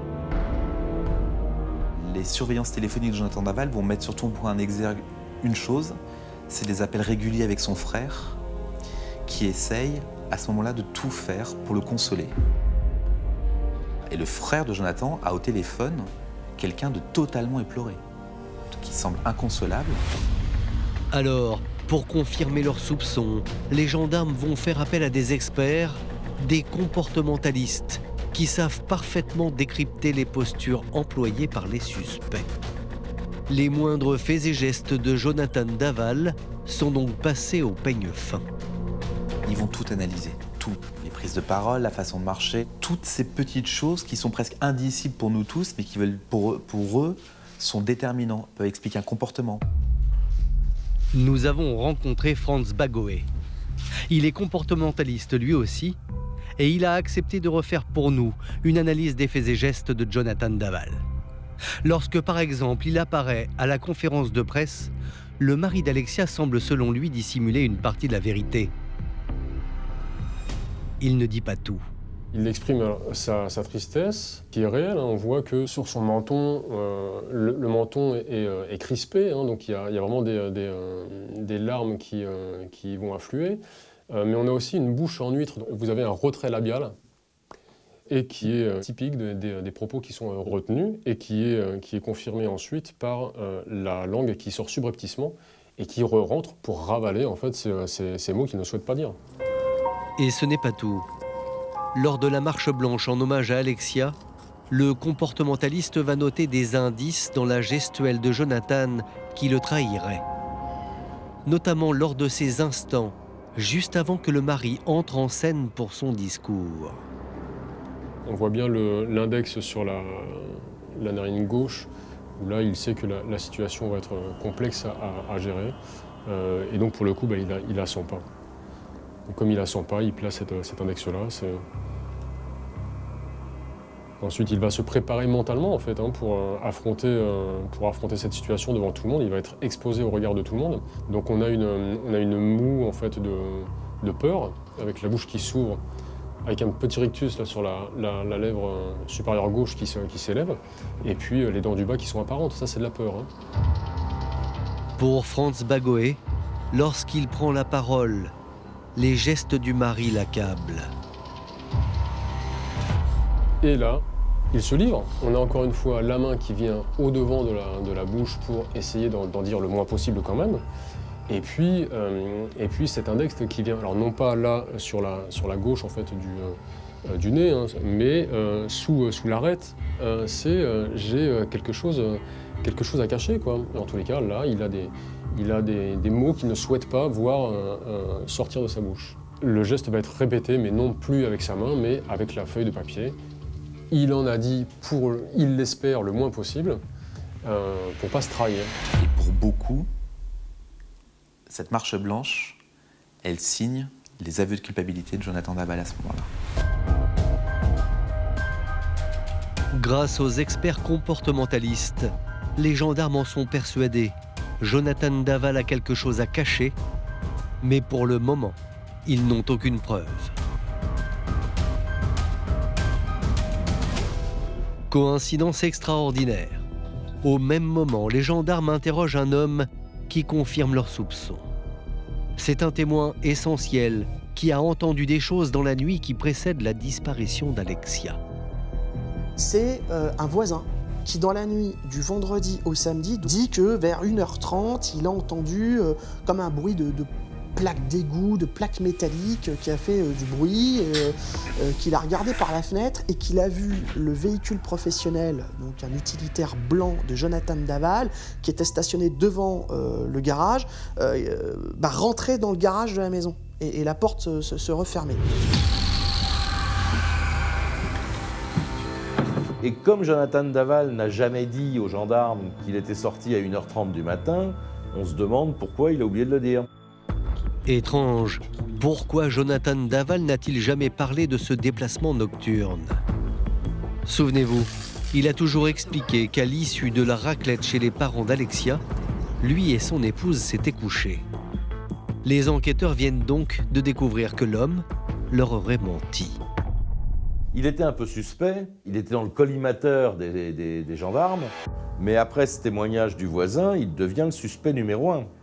Les surveillances téléphoniques de Jonathan Daval vont mettre surtout pour un exergue une chose, c'est des appels réguliers avec son frère, qui essaye à ce moment-là de tout faire pour le consoler. Et le frère de Jonathan a au téléphone quelqu'un de totalement éploré, qui semble inconsolable. Alors, pour confirmer leurs soupçons, les gendarmes vont faire appel à des experts, des comportementalistes, qui savent parfaitement décrypter les postures employées par les suspects. Les moindres faits et gestes de Jonathan Daval sont donc passés au peigne fin. Ils vont tout analyser, tout. Les prises de parole, la façon de marcher, toutes ces petites choses qui sont presque indicibles pour nous tous, mais qui veulent, pour eux sont déterminants, peuvent expliquer un comportement. Nous avons rencontré Franz Bagoé. Il est comportementaliste lui aussi, et il a accepté de refaire pour nous une analyse des faits et gestes de Jonathan Daval. Lorsque, par exemple, il apparaît à la conférence de presse, le mari d'Alexia semble selon lui dissimuler une partie de la vérité. Il ne dit pas tout. Il exprime sa tristesse, qui est réelle. On voit que sur son menton, le menton est crispé, donc il y a vraiment des larmes qui vont affluer. Mais on a aussi une bouche en huître. Vous avez un retrait labial, et qui est typique des propos qui sont retenus, et qui est confirmé ensuite par la langue qui sort subrepticement, et qui rentre pour ravaler en fait ces mots qu'il ne souhaite pas dire. Et ce n'est pas tout. Lors de la marche blanche en hommage à Alexia, le comportementaliste va noter des indices dans la gestuelle de Jonathan qui le trahiraient. Notamment lors de ces instants, juste avant que le mari entre en scène pour son discours. On voit bien l'index sur la narine gauche, où là il sait que la situation va être complexe à gérer. Et donc pour le coup, il la sent pas. Et comme il la sent pas, il place cet index-là. Ensuite, il va se préparer mentalement en fait, pour affronter cette situation devant tout le monde. Il va être exposé au regard de tout le monde. Donc on a une moue en fait de peur, avec la bouche qui s'ouvre, avec un petit rictus là, sur la lèvre supérieure gauche qui s'élève, et puis les dents du bas qui sont apparentes. Ça, c'est de la peur. Pour Franz Bagoé, lorsqu'il prend la parole, les gestes du mari l'accablent. Et là, il se livre. On a encore une fois la main qui vient au-devant de la bouche pour essayer d'en dire le moins possible quand même. Et puis cet index qui vient, alors non pas là sur la gauche en fait du nez, mais sous l'arête, j'ai quelque chose à cacher quoi. En tous les cas, là, il a des mots qu'il ne souhaite pas voir sortir de sa bouche. Le geste va être répété, mais non plus avec sa main, mais avec la feuille de papier. Il en a dit, il l'espère, le moins possible, pour pas se trahir. Et pour beaucoup, cette marche blanche, elle signe les aveux de culpabilité de Jonathan Daval à ce moment-là. Grâce aux experts comportementalistes, les gendarmes en sont persuadés. Jonathan Daval a quelque chose à cacher, mais pour le moment, ils n'ont aucune preuve. Coïncidence extraordinaire. Au même moment, les gendarmes interrogent un homme qui confirme leurs soupçons. C'est un témoin essentiel qui a entendu des choses dans la nuit qui précède la disparition d'Alexia. C'est un voisin qui, dans la nuit du vendredi au samedi, dit que vers 1h30, il a entendu comme un bruit de plaques d'égout, de plaques métalliques qui a fait du bruit, qu'il a regardé par la fenêtre et qu'il a vu le véhicule professionnel, donc un utilitaire blanc de Jonathan Daval, qui était stationné devant le garage, rentrer dans le garage de la maison et la porte se refermer. Et comme Jonathan Daval n'a jamais dit aux gendarmes qu'il était sorti à 1h30 du matin, on se demande pourquoi il a oublié de le dire. Étrange, pourquoi Jonathan Daval n'a-t-il jamais parlé de ce déplacement nocturne? Souvenez-vous, il a toujours expliqué qu'à l'issue de la raclette chez les parents d'Alexia, lui et son épouse s'étaient couchés. Les enquêteurs viennent donc de découvrir que l'homme leur aurait menti. Il était un peu suspect, il était dans le collimateur des gendarmes, mais après ce témoignage du voisin, il devient le suspect numéro 1.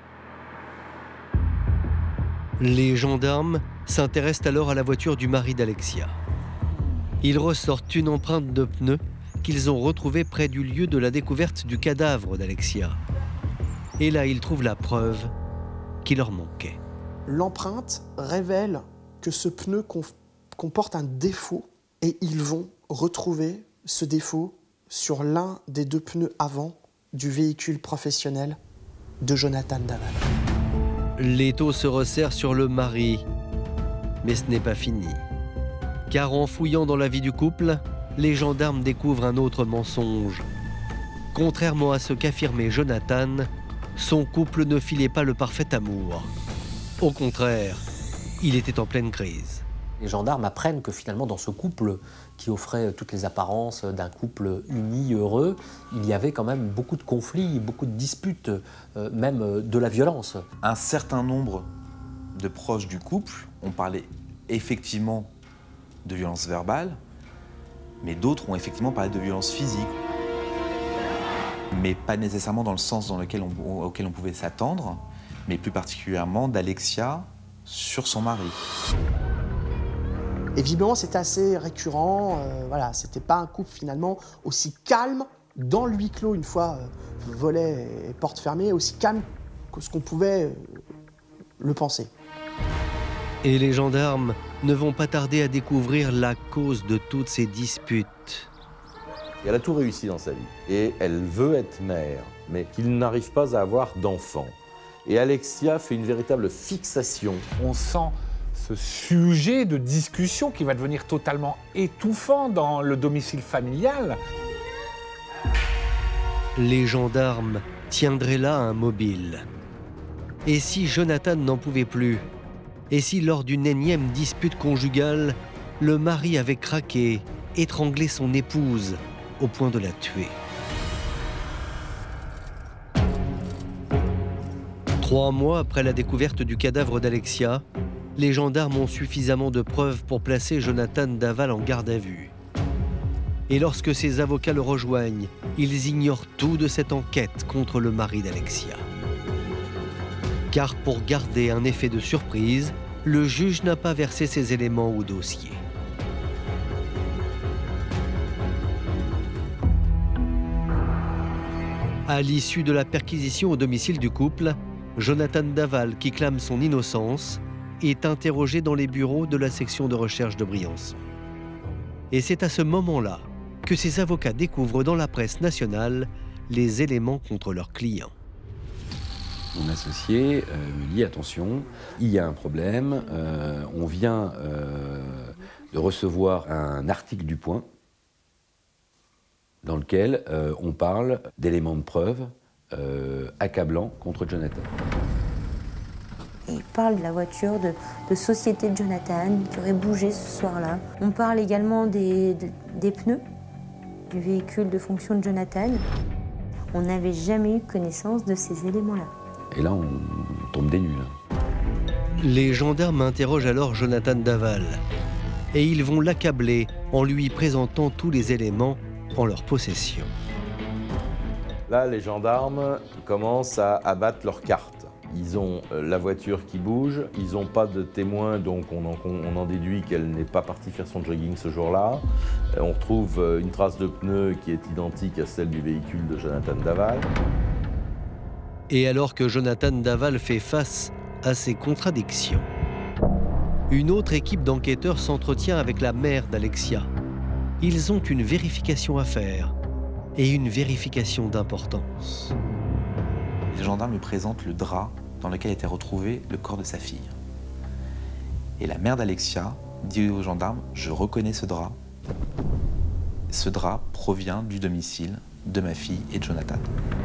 Les gendarmes s'intéressent alors à la voiture du mari d'Alexia. Ils ressortent une empreinte de pneu qu'ils ont retrouvée près du lieu de la découverte du cadavre d'Alexia. Et là, ils trouvent la preuve qui leur manquait. L'empreinte révèle que ce pneu comporte un défaut et ils vont retrouver ce défaut sur l'un des 2 pneus avant du véhicule professionnel de Jonathan Daval. L'étau se resserre sur le mari, mais ce n'est pas fini. Car en fouillant dans la vie du couple, les gendarmes découvrent un autre mensonge. Contrairement à ce qu'affirmait Jonathan, son couple ne filait pas le parfait amour. Au contraire, il était en pleine crise. Les gendarmes apprennent que finalement dans ce couple qui offrait toutes les apparences d'un couple uni, heureux, il y avait quand même beaucoup de conflits, beaucoup de disputes, même de la violence. Un certain nombre de proches du couple ont parlé effectivement de violences verbales, mais d'autres ont effectivement parlé de violences physiques. Mais pas nécessairement dans le sens auquel on pouvait s'attendre, mais plus particulièrement d'Alexia sur son mari. Et visiblement, c'était assez récurrent. Voilà, c'était pas un couple finalement aussi calme dans le huis clos une fois volet et porte fermée, aussi calme que ce qu'on pouvait le penser. Et les gendarmes ne vont pas tarder à découvrir la cause de toutes ces disputes. Elle a tout réussi dans sa vie et elle veut être mère, mais qu'il n'arrive pas à avoir d'enfant. Et Alexia fait une véritable fixation. On sent ce sujet de discussion qui va devenir totalement étouffant dans le domicile familial. Les gendarmes tiendraient là un mobile. Et si Jonathan n'en pouvait plus? Et si lors d'une énième dispute conjugale, le mari avait craqué, étranglé son épouse au point de la tuer? 3 mois après la découverte du cadavre d'Alexia, les gendarmes ont suffisamment de preuves pour placer Jonathan Daval en garde à vue. Et lorsque ses avocats le rejoignent, ils ignorent tout de cette enquête contre le mari d'Alexia. Car pour garder un effet de surprise, le juge n'a pas versé ces éléments au dossier. À l'issue de la perquisition au domicile du couple, Jonathan Daval, qui clame son innocence, est interrogé dans les bureaux de la section de recherche de Briançon. Et c'est à ce moment-là que ses avocats découvrent dans la presse nationale les éléments contre leur client. Mon associé me dit « Attention, il y a un problème, on vient de recevoir un article du Point dans lequel on parle d'éléments de preuve accablants contre Jonathan. » Il parle de la voiture de société de Jonathan qui aurait bougé ce soir-là. On parle également des pneus du véhicule de fonction de Jonathan. On n'avait jamais eu connaissance de ces éléments-là. Et là, on tombe des nues. Les gendarmes interrogent alors Jonathan Daval. Et ils vont l'accabler en lui présentant tous les éléments en leur possession. Là, les gendarmes commencent à abattre leurs cartes. Ils ont la voiture qui bouge, ils n'ont pas de témoins, donc on en déduit qu'elle n'est pas partie faire son jogging ce jour-là. On retrouve une trace de pneu qui est identique à celle du véhicule de Jonathan Daval. Et alors que Jonathan Daval fait face à ces contradictions, une autre équipe d'enquêteurs s'entretient avec la mère d'Alexia. Ils ont une vérification à faire, et une vérification d'importance. Les gendarmes lui présentent le drap dans lequel était retrouvé le corps de sa fille. Et la mère d'Alexia dit aux gendarmes « Je reconnais ce drap. Ce drap provient du domicile de ma fille et de Jonathan. »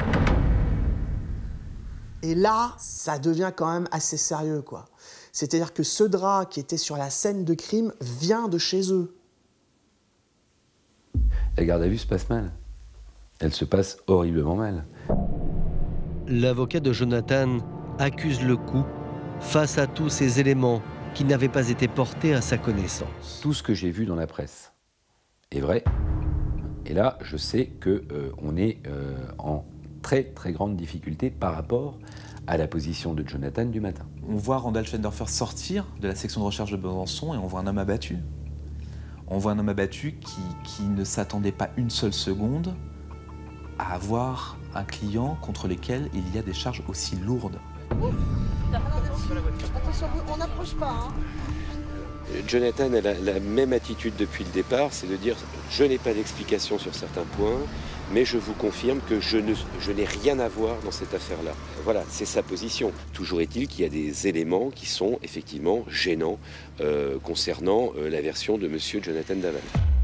Et là, ça devient quand même assez sérieux, quoi. C'est-à-dire que ce drap qui était sur la scène de crime vient de chez eux. La garde à vue se passe mal. Elle se passe horriblement mal. L'avocat de Jonathan accuse le coup face à tous ces éléments qui n'avaient pas été portés à sa connaissance. Tout ce que j'ai vu dans la presse est vrai. Et là, je sais qu'on est en très très grande difficulté par rapport à la position de Jonathan du matin. On voit Randall Schwendorfer sortir de la section de recherche de Besançon et on voit un homme abattu. On voit un homme abattu qui ne s'attendait pas une seule seconde à avoir un client contre lequel il y a des charges aussi lourdes. Attention, on n'approche pas. Hein. Jonathan a la même attitude depuis le départ, c'est de dire « je n'ai pas d'explication sur certains points, mais je vous confirme que je n'ai rien à voir dans cette affaire-là ». Voilà, c'est sa position. Toujours est-il qu'il y a des éléments qui sont effectivement gênants concernant la version de M. Jonathan Daval.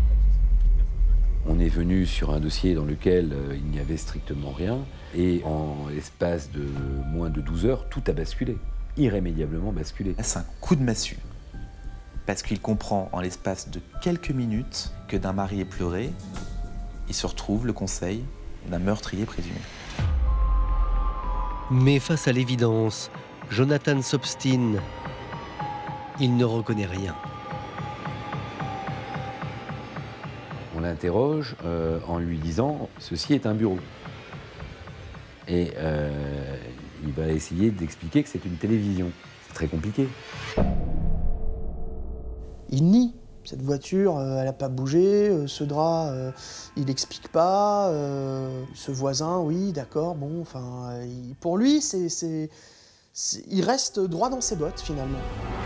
On est venu sur un dossier dans lequel il n'y avait strictement rien, et en l'espace de moins de 12 heures, tout a basculé. irrémédiablement basculer. C'est un coup de massue. Parce qu'il comprend en l'espace de quelques minutes que d'un mari éploré, il se retrouve le conseil d'un meurtrier présumé. Mais face à l'évidence, Jonathan s'obstine. Il ne reconnaît rien. On l'interroge en lui disant « ceci est un bureau ». Et il va essayer d'expliquer que c'est une télévision. C'est très compliqué. Il nie. Cette voiture, elle n'a pas bougé, ce drap, il n'explique pas, ce voisin, oui, d'accord, bon, enfin, pour lui, il reste droit dans ses bottes, finalement.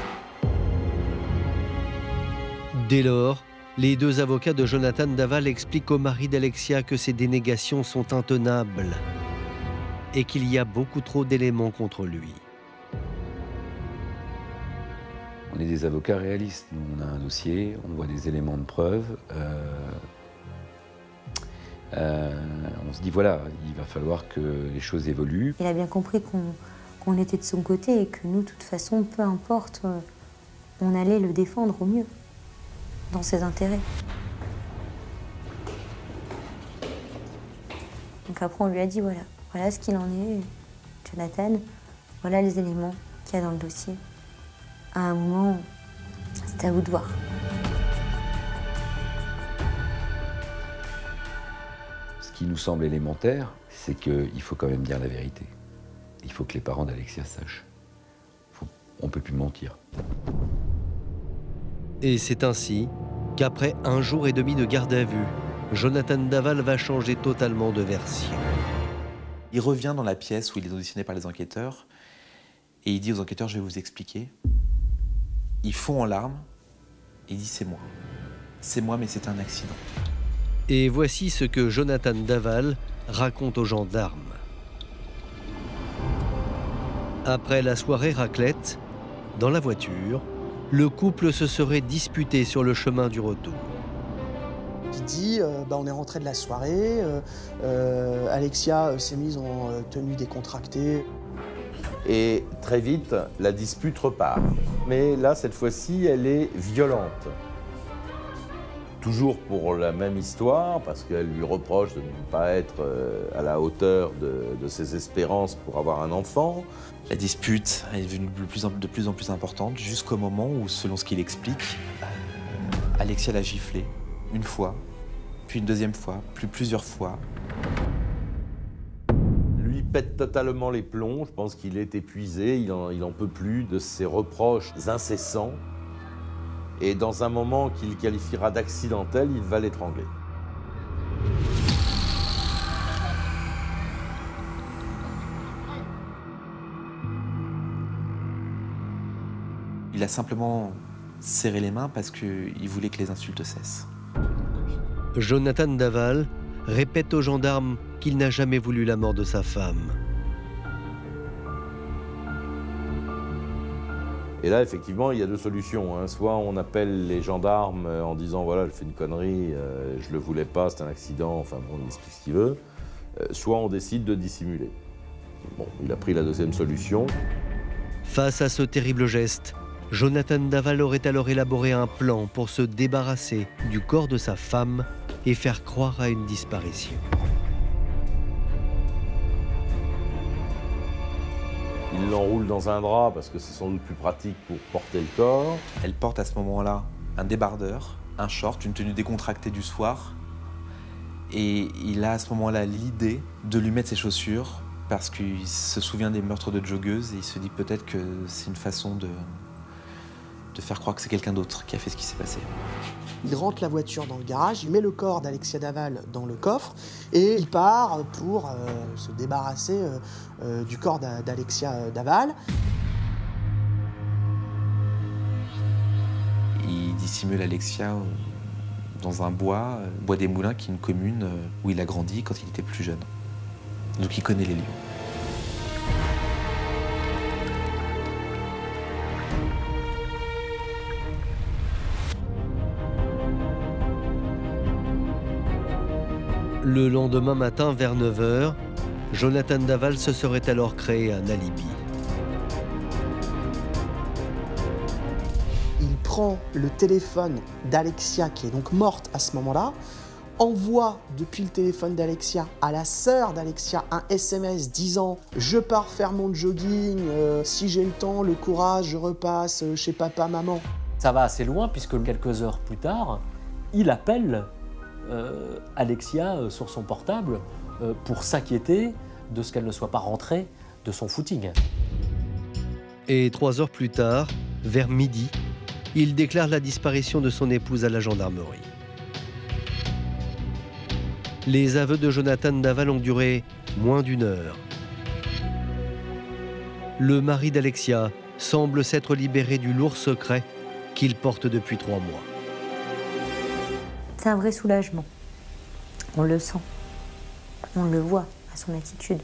Dès lors, les deux avocats de Jonathan Daval expliquent au mari d'Alexia que ces dénégations sont intenables et qu'il y a beaucoup trop d'éléments contre lui. On est des avocats réalistes. Nous, on a un dossier, on voit des éléments de preuve. On se dit, voilà, il va falloir que les choses évoluent. Il a bien compris qu'on était de son côté et que nous, de toute façon, peu importe, on allait le défendre au mieux, dans ses intérêts. Donc après, on lui a dit, voilà ce qu'il en est, Jonathan, voilà les éléments qu'il y a dans le dossier. À un moment, c'est à vous de voir. Ce qui nous semble élémentaire, c'est qu'il faut quand même dire la vérité. Il faut que les parents d'Alexia sachent. On ne peut plus mentir. Et c'est ainsi qu'après 1 jour et demi de garde à vue, Jonathan Daval va changer totalement de version. Il revient dans la pièce où il est auditionné par les enquêteurs et il dit aux enquêteurs, je vais vous expliquer. Il fond en larmes et dit, c'est moi. C'est moi, mais c'est un accident. Et voici ce que Jonathan Daval raconte aux gendarmes. Après la soirée raclette, dans la voiture, le couple se serait disputé sur le chemin du retour. Il dit, on est rentré de la soirée, Alexia s'est mise en tenue décontractée. Et très vite, la dispute repart. Mais là, cette fois-ci, elle est violente. Toujours pour la même histoire, parce qu'elle lui reproche de ne pas être à la hauteur de ses espérances pour avoir un enfant. La dispute est devenue de plus en plus importante, jusqu'au moment où, selon ce qu'il explique, Alexia l'a giflé une fois, puis une deuxième fois, puis plusieurs fois. Lui pète totalement les plombs, je pense qu'il est épuisé, il en peut plus de ses reproches incessants. Et dans un moment qu'il qualifiera d'accidentel, il va l'étrangler. Il a simplement serré les mains parce qu'il voulait que les insultes cessent. Jonathan Daval répète aux gendarmes qu'il n'a jamais voulu la mort de sa femme. Et là, effectivement, il y a deux solutions. Hein. Soit on appelle les gendarmes en disant « voilà, je fais une connerie, je le voulais pas, c'est un accident », enfin bon, il explique ce qu'il veut. Soit on décide de dissimuler. Bon, il a pris la deuxième solution. Face à ce terrible geste, Jonathan Daval aurait alors élaboré un plan pour se débarrasser du corps de sa femme et faire croire à une disparition. Il l'enroule dans un drap parce que c'est sans doute plus pratique pour porter le corps. Elle porte à ce moment-là un débardeur, un short, une tenue décontractée du soir. Et il a à ce moment-là l'idée de lui mettre ses chaussures parce qu'il se souvient des meurtres de joggeuses et il se dit peut-être que c'est une façon de faire croire que c'est quelqu'un d'autre qui a fait ce qui s'est passé. Il rentre la voiture dans le garage, il met le corps d'Alexia Daval dans le coffre et il part pour se débarrasser du corps d'Alexia Daval. Il dissimule Alexia dans un bois des Moulins, qui est une commune où il a grandi quand il était plus jeune. Donc il connaît les lieux. Le lendemain matin, vers 9 h, Jonathan Daval se serait alors créé un alibi. prend le téléphone d'Alexia, qui est donc morte à ce moment-là, envoie depuis le téléphone d'Alexia à la sœur d'Alexia un SMS disant « Je pars faire mon jogging, si j'ai le temps, le courage, je repasse chez papa, maman ». Ça va assez loin puisque quelques heures plus tard, il appelle Alexia sur son portable pour s'inquiéter de ce qu'elle ne soit pas rentrée de son footing. Et 3 heures plus tard, vers midi, il déclare la disparition de son épouse à la gendarmerie. Les aveux de Jonathan Daval ont duré moins d'1 heure. Le mari d'Alexia semble s'être libéré du lourd secret qu'il porte depuis 3 mois. C'est un vrai soulagement. On le sent. On le voit à son attitude.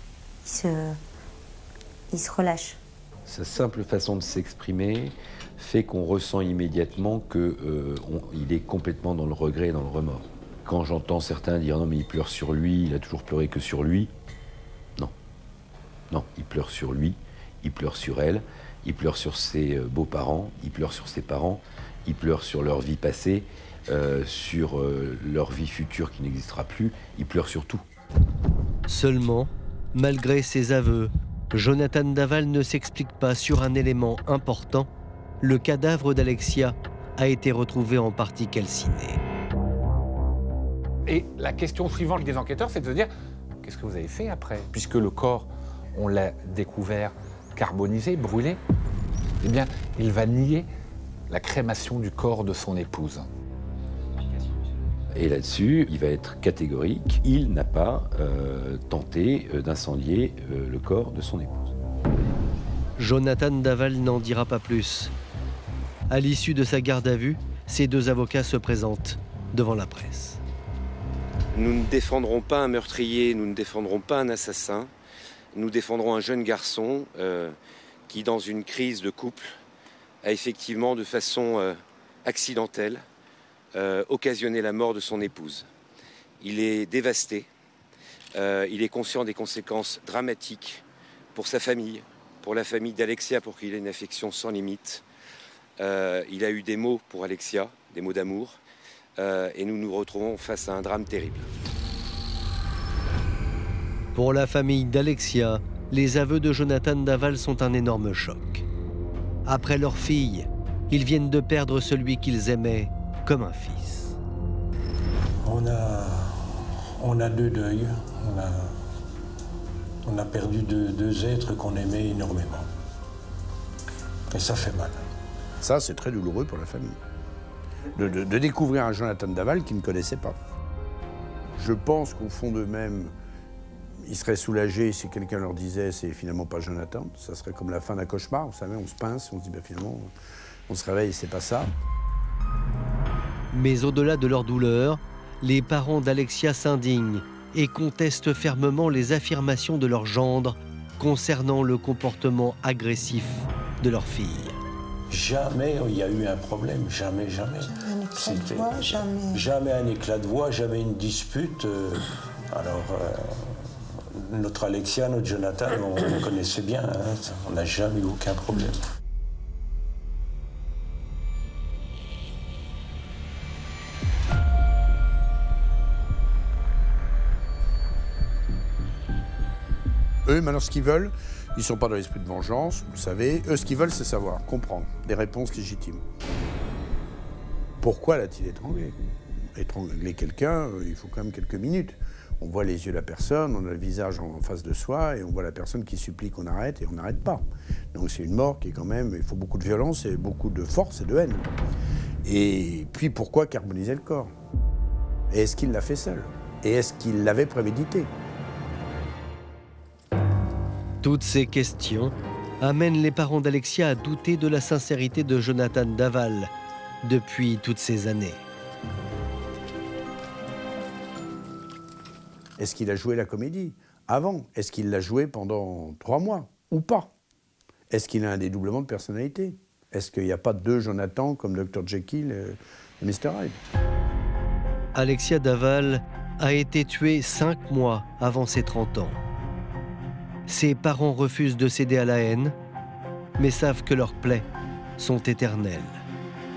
Il se relâche. Sa simple façon de s'exprimer fait qu'on ressent immédiatement qu'il est complètement dans le regret et dans le remords. Quand j'entends certains dire « non mais il pleure sur lui, il a toujours pleuré que sur lui », non. Non, il pleure sur lui, il pleure sur elle, il pleure sur ses beaux-parents, il pleure sur ses parents, il pleure sur leur vie passée, sur leur vie future qui n'existera plus, il pleure sur tout. Seulement, malgré ses aveux, Jonathan Daval ne s'explique pas sur un élément important. Le cadavre d'Alexia a été retrouvé en partie calciné. Et la question suivante des enquêteurs, c'est de se dire, qu'est-ce que vous avez fait après? Puisque le corps, on l'a découvert carbonisé, brûlé, eh bien, il va nier la crémation du corps de son épouse. Et là-dessus, il va être catégorique. Il n'a pas tenté d'incendier le corps de son épouse. Jonathan Daval n'en dira pas plus. À l'issue de sa garde à vue, ses 2 avocats se présentent devant la presse. Nous ne défendrons pas un meurtrier, nous ne défendrons pas un assassin. Nous défendrons un jeune garçon qui, dans une crise de couple, a effectivement, de façon accidentelle, occasionné la mort de son épouse. Il est dévasté, il est conscient des conséquences dramatiques pour sa famille, pour la famille d'Alexia, pour qui il a une affection sans limite. Il a eu des mots pour Alexia, des mots d'amour, et nous nous retrouvons face à un drame terrible. Pour la famille d'Alexia, les aveux de Jonathan Daval sont un énorme choc. Après leur fille, ils viennent de perdre celui qu'ils aimaient comme un fils. On a 2 deuils. On a perdu 2 êtres qu'on aimait énormément. Et ça fait mal. Ça, c'est très douloureux pour la famille. De découvrir un Jonathan Daval qu'ils ne connaissaient pas. Je pense qu'au fond d'eux-mêmes, ils seraient soulagés si quelqu'un leur disait c'est finalement pas Jonathan. Ça serait comme la fin d'un cauchemar, vous savez, on se pince, on se dit ben, finalement, on se réveille et c'est pas ça. Mais au-delà de leur douleur, les parents d'Alexia s'indignent et contestent fermement les affirmations de leur gendre concernant le comportement agressif de leur fille. Jamais il y a eu un problème, jamais. Jamais un éclat de voix, jamais. Jamais un éclat de voix, jamais une dispute. Notre Alexia, notre Jonathan, on le connaissait bien, hein, on n'a jamais eu aucun problème. Eux, maintenant, ce qu'ils veulent, ils ne sont pas dans l'esprit de vengeance, vous le savez. Eux, ce qu'ils veulent, c'est savoir, comprendre, des réponses légitimes. Pourquoi l'a-t-il étranglé? Étrangler quelqu'un, il faut quand même quelques minutes. On voit les yeux de la personne, on a le visage en face de soi, et on voit la personne qui supplie qu'on arrête, et on n'arrête pas. Donc c'est une mort qui est quand même, il faut beaucoup de violence, et beaucoup de force et de haine. Et puis pourquoi carboniser le corps? Et est-ce qu'il l'a fait seul? Et est-ce qu'il l'avait prémédité? Toutes ces questions amènent les parents d'Alexia à douter de la sincérité de Jonathan Daval depuis toutes ces années. Est-ce qu'il a joué la comédie avant? Est-ce qu'il l'a joué pendant 3 mois ou pas? Est-ce qu'il a un dédoublement de personnalité? Est-ce qu'il n'y a pas 2 Jonathan comme Dr Jekyll et Mr Hyde? Alexia Daval a été tuée 5 mois avant ses 30 ans. Ses parents refusent de céder à la haine, mais savent que leurs plaies sont éternelles.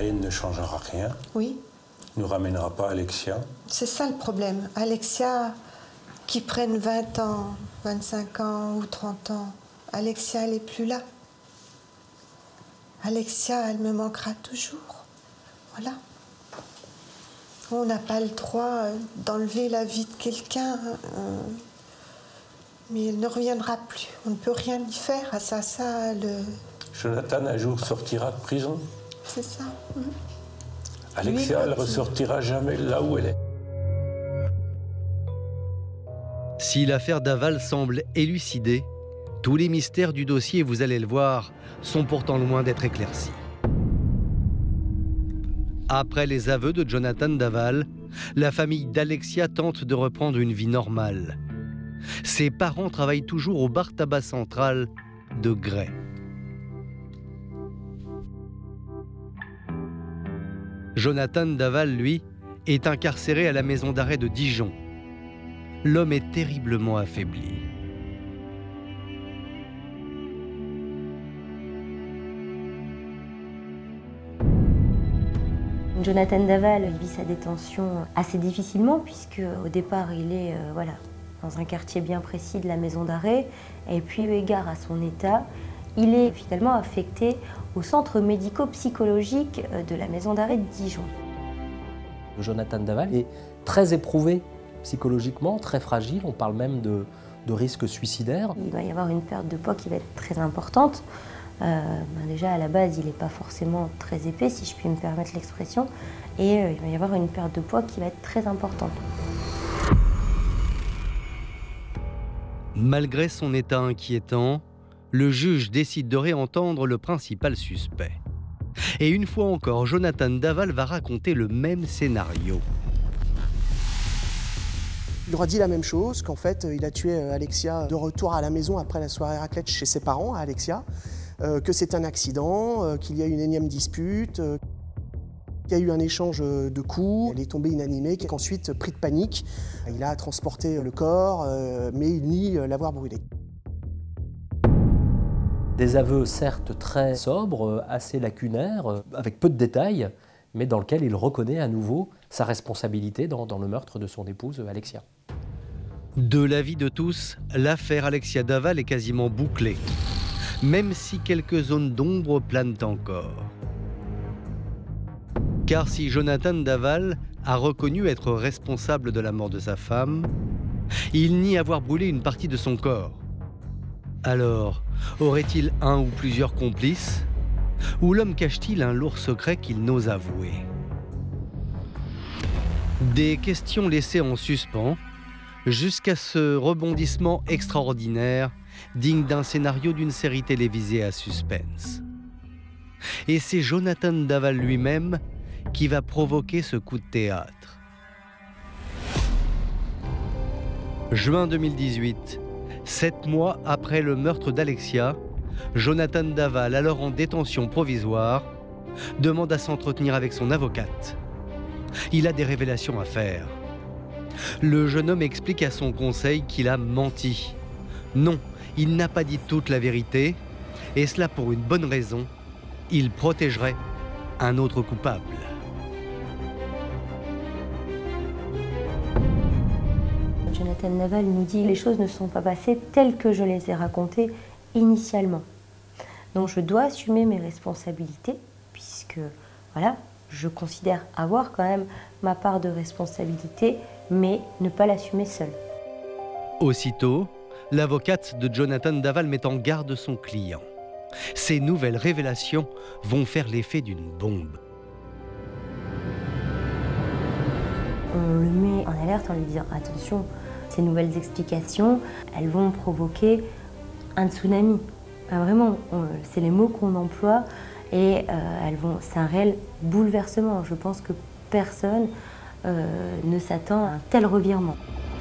la haine ne changera rien. Oui. Ne ramènera pas Alexia. C'est ça le problème. Alexia, qui prenne 20 ans, 25 ans ou 30 ans, Alexia, elle n'est plus là. Alexia, elle me manquera toujours. Voilà. On n'a pas le droit d'enlever la vie de quelqu'un, mais elle ne reviendra plus. On ne peut rien y faire à ça. Jonathan, un jour, sortira de prison. C'est ça. Alexia, elle ne ressortira jamais là où elle est. Si l'affaire Daval semble élucidée, tous les mystères du dossier, vous allez le voir, sont pourtant loin d'être éclaircis. Après les aveux de Jonathan Daval, la famille d'Alexia tente de reprendre une vie normale. Ses parents travaillent toujours au bar tabac central de Gray. Jonathan Daval, lui, est incarcéré à la maison d'arrêt de Dijon. L'homme est terriblement affaibli. Jonathan Daval vit sa détention assez difficilement puisque au départ il est dans un quartier bien précis de la maison d'arrêt et puis eu égard à son état, il est finalement affecté au centre médico-psychologique de la maison d'arrêt de Dijon. Jonathan Daval est très éprouvé psychologiquement, très fragile, on parle même de risque suicidaire. Il va y avoir une perte de poids qui va être très importante. Déjà à la base il n'est pas forcément très épais si je puis me permettre l'expression et il va y avoir une perte de poids qui va être très importante. Malgré son état inquiétant, le juge décide de réentendre le principal suspect. Et une fois encore, Jonathan Daval va raconter le même scénario. Il aura dit la même chose, qu'en fait il a tué Alexia de retour à la maison après la soirée raclette chez ses parents, à Alexia. Que c'est un accident, qu'il y a une énième dispute, qu'il y a eu un échange de coups, elle est tombée inanimée, qu'ensuite, pris de panique, il a transporté le corps, mais il nie l'avoir brûlé. Des aveux certes très sobres, assez lacunaires, avec peu de détails, mais dans lesquels il reconnaît à nouveau sa responsabilité dans le meurtre de son épouse Alexia. De l'avis de tous, l'affaire Alexia Daval est quasiment bouclée, même si quelques zones d'ombre planent encore. Car si Jonathan Daval a reconnu être responsable de la mort de sa femme, il nie avoir brûlé une partie de son corps. Alors, aurait-il un ou plusieurs complices? Ou l'homme cache-t-il un lourd secret qu'il n'ose avouer? Des questions laissées en suspens, jusqu'à ce rebondissement extraordinaire digne d'un scénario d'une série télévisée à suspense. Et c'est Jonathan Daval lui-même qui va provoquer ce coup de théâtre. Juin 2018, 7 mois après le meurtre d'Alexia, Jonathan Daval, alors en détention provisoire, demande à s'entretenir avec son avocate. Il a des révélations à faire. Le jeune homme explique à son conseil qu'il a menti. Non, il n'a pas dit toute la vérité, et cela pour une bonne raison, il protégerait un autre coupable. Jonathan Daval nous dit « Les choses ne sont pas passées telles que je les ai racontées initialement. Donc je dois assumer mes responsabilités, puisque voilà, je considère avoir quand même ma part de responsabilité, mais ne pas l'assumer seule. » Aussitôt, l'avocate de Jonathan Daval met en garde son client. Ces nouvelles révélations vont faire l'effet d'une bombe. On le met en alerte en lui disant « Attention, ces nouvelles explications, elles vont provoquer un tsunami. » Vraiment, c'est les mots qu'on emploie et c'est un réel bouleversement. Je pense que personne ne s'attend à un tel revirement.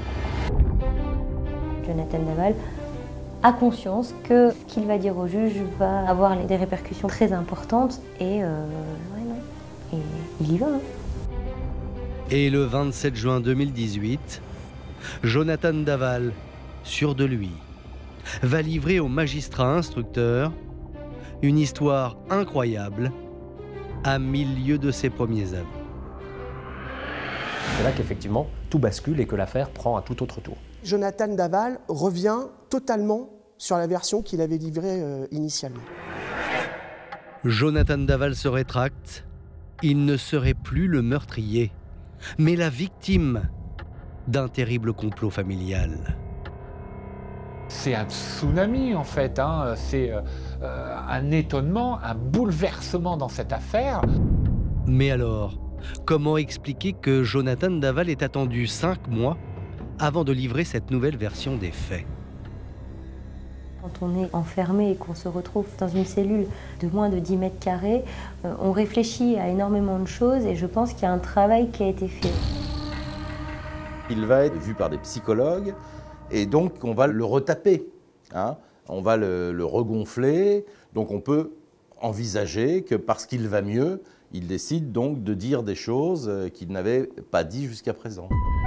Jonathan Daval a conscience que ce qu'il va dire au juge va avoir des répercussions très importantes et il y va. Hein. Et le 27 juin 2018, Jonathan Daval, sûr de lui, va livrer au magistrat instructeur une histoire incroyable à 1000 lieues de ses premiers aveux. C'est là qu'effectivement tout bascule et que l'affaire prend un tout autre tour. Jonathan Daval revient totalement sur la version qu'il avait livrée initialement. Jonathan Daval se rétracte. Il ne serait plus le meurtrier, mais la victime d'un terrible complot familial. C'est un tsunami en fait, hein. C'est un étonnement, un bouleversement dans cette affaire. Mais alors, comment expliquer que Jonathan Daval ait attendu 5 mois avant de livrer cette nouvelle version des faits? Quand on est enfermé et qu'on se retrouve dans une cellule de moins de 10 mètres carrés, on réfléchit à énormément de choses et je pense qu'il y a un travail qui a été fait. Il va être vu par des psychologues et donc on va le retaper, hein. On va le regonfler, donc on peut envisager que parce qu'il va mieux, il décide donc de dire des choses qu'il n'avait pas dit jusqu'à présent.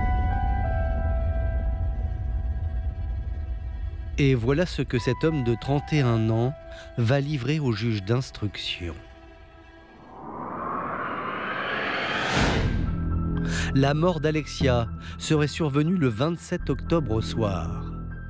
Et voilà ce que cet homme de 31 ans va livrer au juge d'instruction. La mort d'Alexia serait survenue le 27 octobre au soir.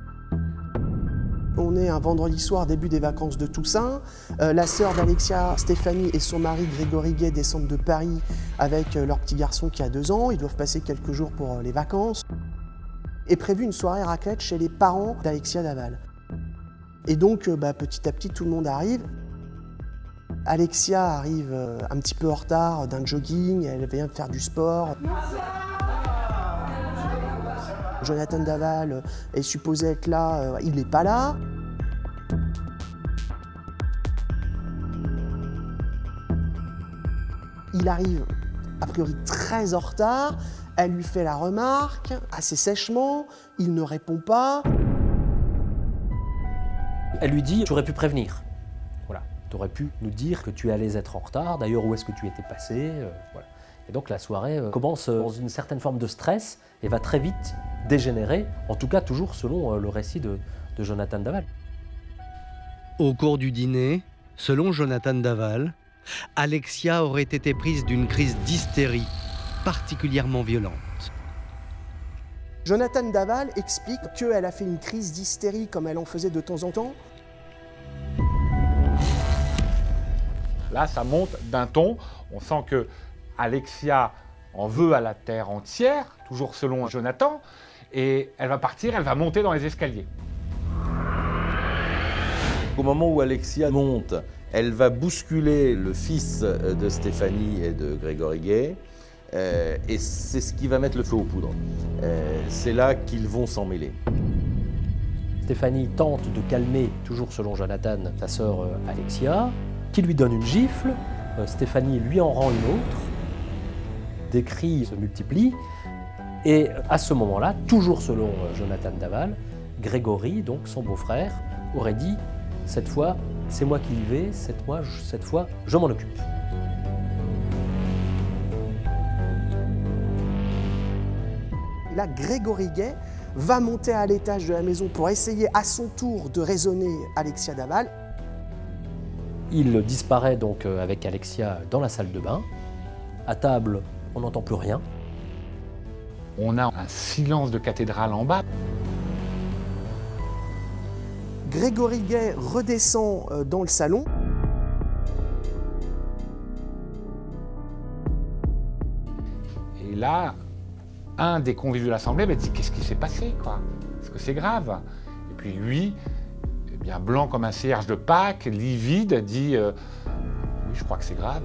On est un vendredi soir, début des vacances de Toussaint. La sœur d'Alexia, Stéphanie, et son mari Grégory Gay descendent de Paris avec leur petit garçon qui a 2 ans. Ils doivent passer quelques jours pour les vacances. Est prévue une soirée raclette chez les parents d'Alexia Daval. Et donc, petit à petit, tout le monde arrive. Alexia arrive un petit peu en retard d'un jogging, elle vient de faire du sport. Jonathan Daval est supposé être là, il n'est pas là. Il arrive, a priori, très en retard. Elle lui fait la remarque, assez sèchement, il ne répond pas. Elle lui dit « Tu aurais pu prévenir. Voilà, tu aurais pu nous dire que tu allais être en retard. D'ailleurs, où est-ce que tu étais passé voilà. » Et donc la soirée commence dans une certaine forme de stress et va très vite dégénérer, en tout cas toujours selon le récit de Jonathan Daval. Au cours du dîner, selon Jonathan Daval, Alexia aurait été prise d'une crise d'hystérie particulièrement violente. Jonathan Daval explique qu'elle a fait une crise d'hystérie comme elle en faisait de temps en temps. Là, ça monte d'un ton. On sent que Alexia en veut à la terre entière, toujours selon Jonathan, et elle va partir, elle va monter dans les escaliers. Au moment où Alexia monte, elle va bousculer le fils de Stéphanie et de Grégory Gay, et c'est ce qui va mettre le feu aux poudres. C'est là qu'ils vont s'en mêler. Stéphanie tente de calmer, toujours selon Jonathan, sa sœur Alexia, qui lui donne une gifle. Stéphanie lui en rend une autre. Des cris se multiplient. Et à ce moment-là, toujours selon Jonathan Daval, Grégory, donc son beau-frère, aurait dit « Cette fois, c'est moi qui y vais, cette fois, je m'en occupe ». Là, Grégory Gay va monter à l'étage de la maison pour essayer à son tour de raisonner Alexia Daval. Il disparaît donc avec Alexia dans la salle de bain. À table, on n'entend plus rien. On a un silence de cathédrale en bas. Grégory Gay redescend dans le salon. Et là, un des convives de l'Assemblée dit « Qu'est-ce qui s'est passé, quoi? Est-ce que c'est grave ?» Et puis lui, eh bien, blanc comme un cierge de Pâques, livide, dit « Oui, je crois que c'est grave. »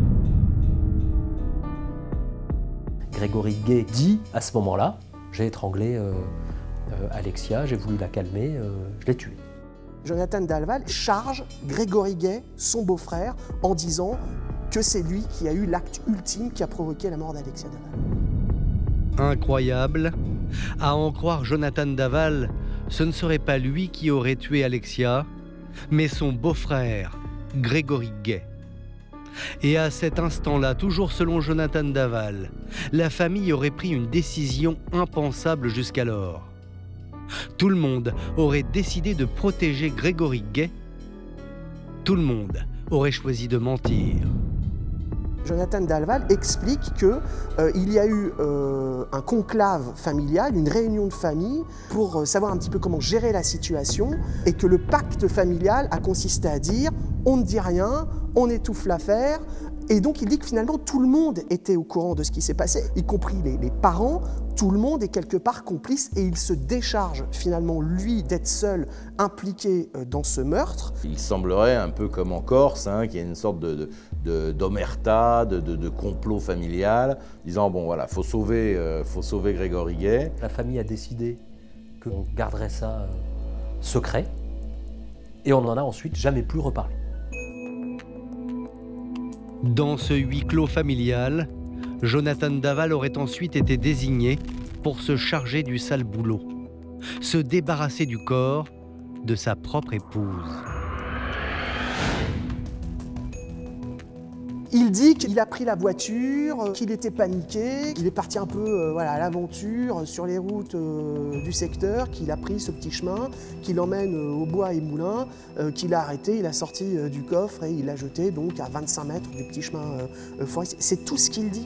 Grégory Gay dit à ce moment-là « J'ai étranglé Alexia, j'ai voulu la calmer, je l'ai tuée. » Jonathan Daval charge Grégory Gay, son beau-frère, en disant que c'est lui qui a eu l'acte ultime qui a provoqué la mort d'Alexia Daval. Incroyable. À en croire Jonathan Daval, ce ne serait pas lui qui aurait tué Alexia, mais son beau-frère, Grégory Gay. Et à cet instant-là, toujours selon Jonathan Daval, la famille aurait pris une décision impensable jusqu'alors. Tout le monde aurait décidé de protéger Grégory Gay. Tout le monde aurait choisi de mentir. Jonathan Daval explique qu'il y a eu un conclave familial, une réunion de famille pour savoir un petit peu comment gérer la situation et que le pacte familial a consisté à dire on ne dit rien, on étouffe l'affaire. Et donc il dit que finalement tout le monde était au courant de ce qui s'est passé, y compris les parents, tout le monde est quelque part complice et il se décharge finalement lui d'être seul impliqué dans ce meurtre. Il semblerait un peu comme en Corse, qu'il y a une sorte d'omerta, de complot familial, disant bon voilà, faut sauver Grégory Gay. La famille a décidé qu'on garderait ça secret et on n'en a ensuite jamais plus reparlé. Dans ce huis clos familial, Jonathan Daval aurait ensuite été désigné pour se charger du sale boulot, se débarrasser du corps de sa propre épouse. Il dit qu'il a pris la voiture, qu'il était paniqué, qu'il est parti un peu à l'aventure sur les routes du secteur, qu'il a pris ce petit chemin, qu'il emmène au bois et moulin, qu'il a arrêté, il a sorti du coffre et il l'a jeté donc à 25 mètres du petit chemin forestier. C'est tout ce qu'il dit.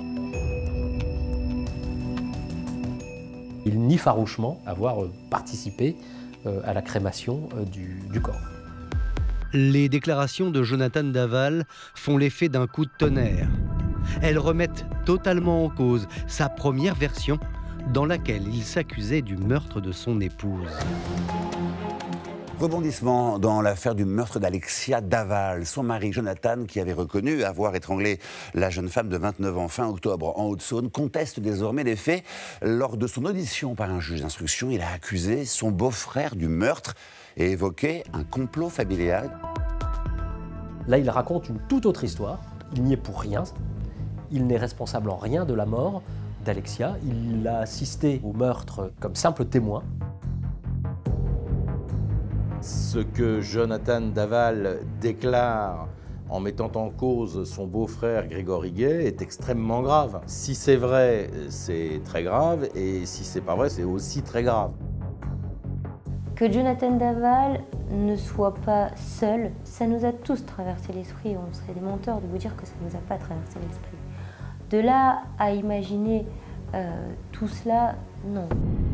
Il nie farouchement avoir participé à la crémation du corps. Les déclarations de Jonathan Daval font l'effet d'un coup de tonnerre. Elles remettent totalement en cause sa première version dans laquelle il s'accusait du meurtre de son épouse. Rebondissement dans l'affaire du meurtre d'Alexia Daval. Son mari Jonathan, qui avait reconnu avoir étranglé la jeune femme de 29 ans fin octobre en Haute-Saône, conteste désormais les faits. Lors de son audition par un juge d'instruction, il a accusé son beau-frère du meurtre et évoqué un complot familial. Là, il raconte une toute autre histoire. Il n'y est pour rien. Il n'est responsable en rien de la mort d'Alexia. Il a assisté au meurtre comme simple témoin. Ce que Jonathan Daval déclare en mettant en cause son beau-frère Grégory Gay est extrêmement grave. Si c'est vrai, c'est très grave, et si c'est pas vrai, c'est aussi très grave. Que Jonathan Daval ne soit pas seul, ça nous a tous traversé l'esprit. On serait des menteurs de vous dire que ça ne nous a pas traversé l'esprit. De là à imaginer tout cela, non.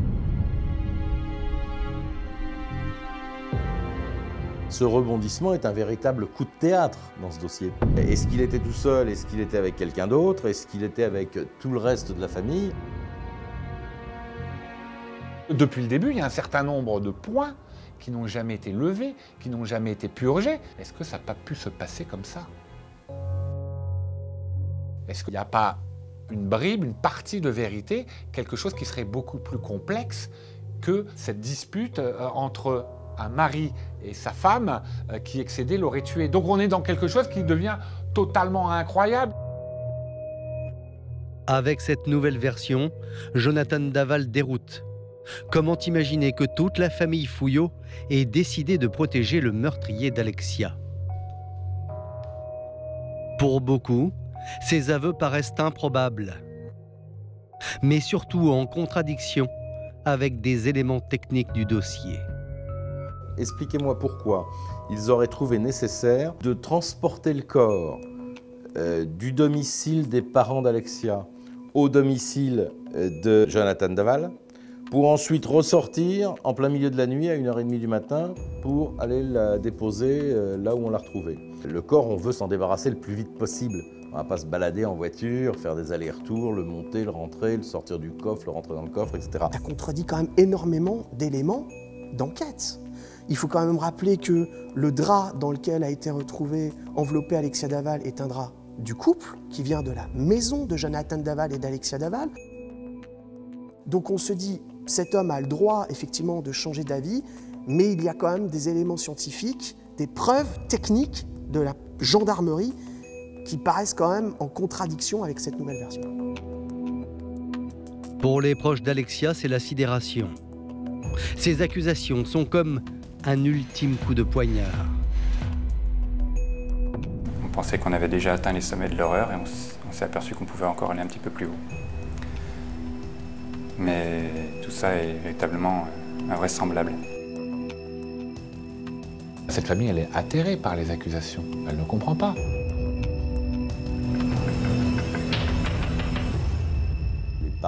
Ce rebondissement est un véritable coup de théâtre dans ce dossier. Est-ce qu'il était tout seul? Est-ce qu'il était avec quelqu'un d'autre? Est-ce qu'il était avec tout le reste de la famille? Depuis le début, il y a un certain nombre de points qui n'ont jamais été levés, qui n'ont jamais été purgés. Est-ce que ça n'a pas pu se passer comme ça? Est-ce qu'il n'y a pas une bribe, une partie de vérité, quelque chose qui serait beaucoup plus complexe que cette dispute entre un mari et sa femme qui excédé l'aurait tué? Donc on est dans quelque chose qui devient totalement incroyable. Avec cette nouvelle version, Jonathan Daval déroute. Comment imaginer que toute la famille Fouillot ait décidé de protéger le meurtrier d'Alexia? Pour beaucoup, ces aveux paraissent improbables, mais surtout en contradiction avec des éléments techniques du dossier. Expliquez-moi pourquoi ils auraient trouvé nécessaire de transporter le corps du domicile des parents d'Alexia au domicile de Jonathan Daval, pour ensuite ressortir en plein milieu de la nuit à 1h30 du matin pour aller la déposer là où on l'a retrouvée. Le corps, on veut s'en débarrasser le plus vite possible. On ne va pas se balader en voiture, faire des allers-retours, le monter, le rentrer, le sortir du coffre, le rentrer dans le coffre, etc. Ça contredit quand même énormément d'éléments d'enquête. Il faut quand même rappeler que le drap dans lequel a été retrouvé enveloppé Alexia Daval est un drap du couple qui vient de la maison de Jonathan Daval et d'Alexia Daval. Donc on se dit, cet homme a le droit effectivement de changer d'avis, mais il y a quand même des éléments scientifiques, des preuves techniques de la gendarmerie qui paraissent quand même en contradiction avec cette nouvelle version. Pour les proches d'Alexia, c'est la sidération. Ces accusations sont comme un ultime coup de poignard. On pensait qu'on avait déjà atteint les sommets de l'horreur et on s'est aperçu qu'on pouvait encore aller un petit peu plus haut. Mais tout ça est véritablement invraisemblable. Cette famille, elle est atterrée par les accusations. Elle ne comprend pas.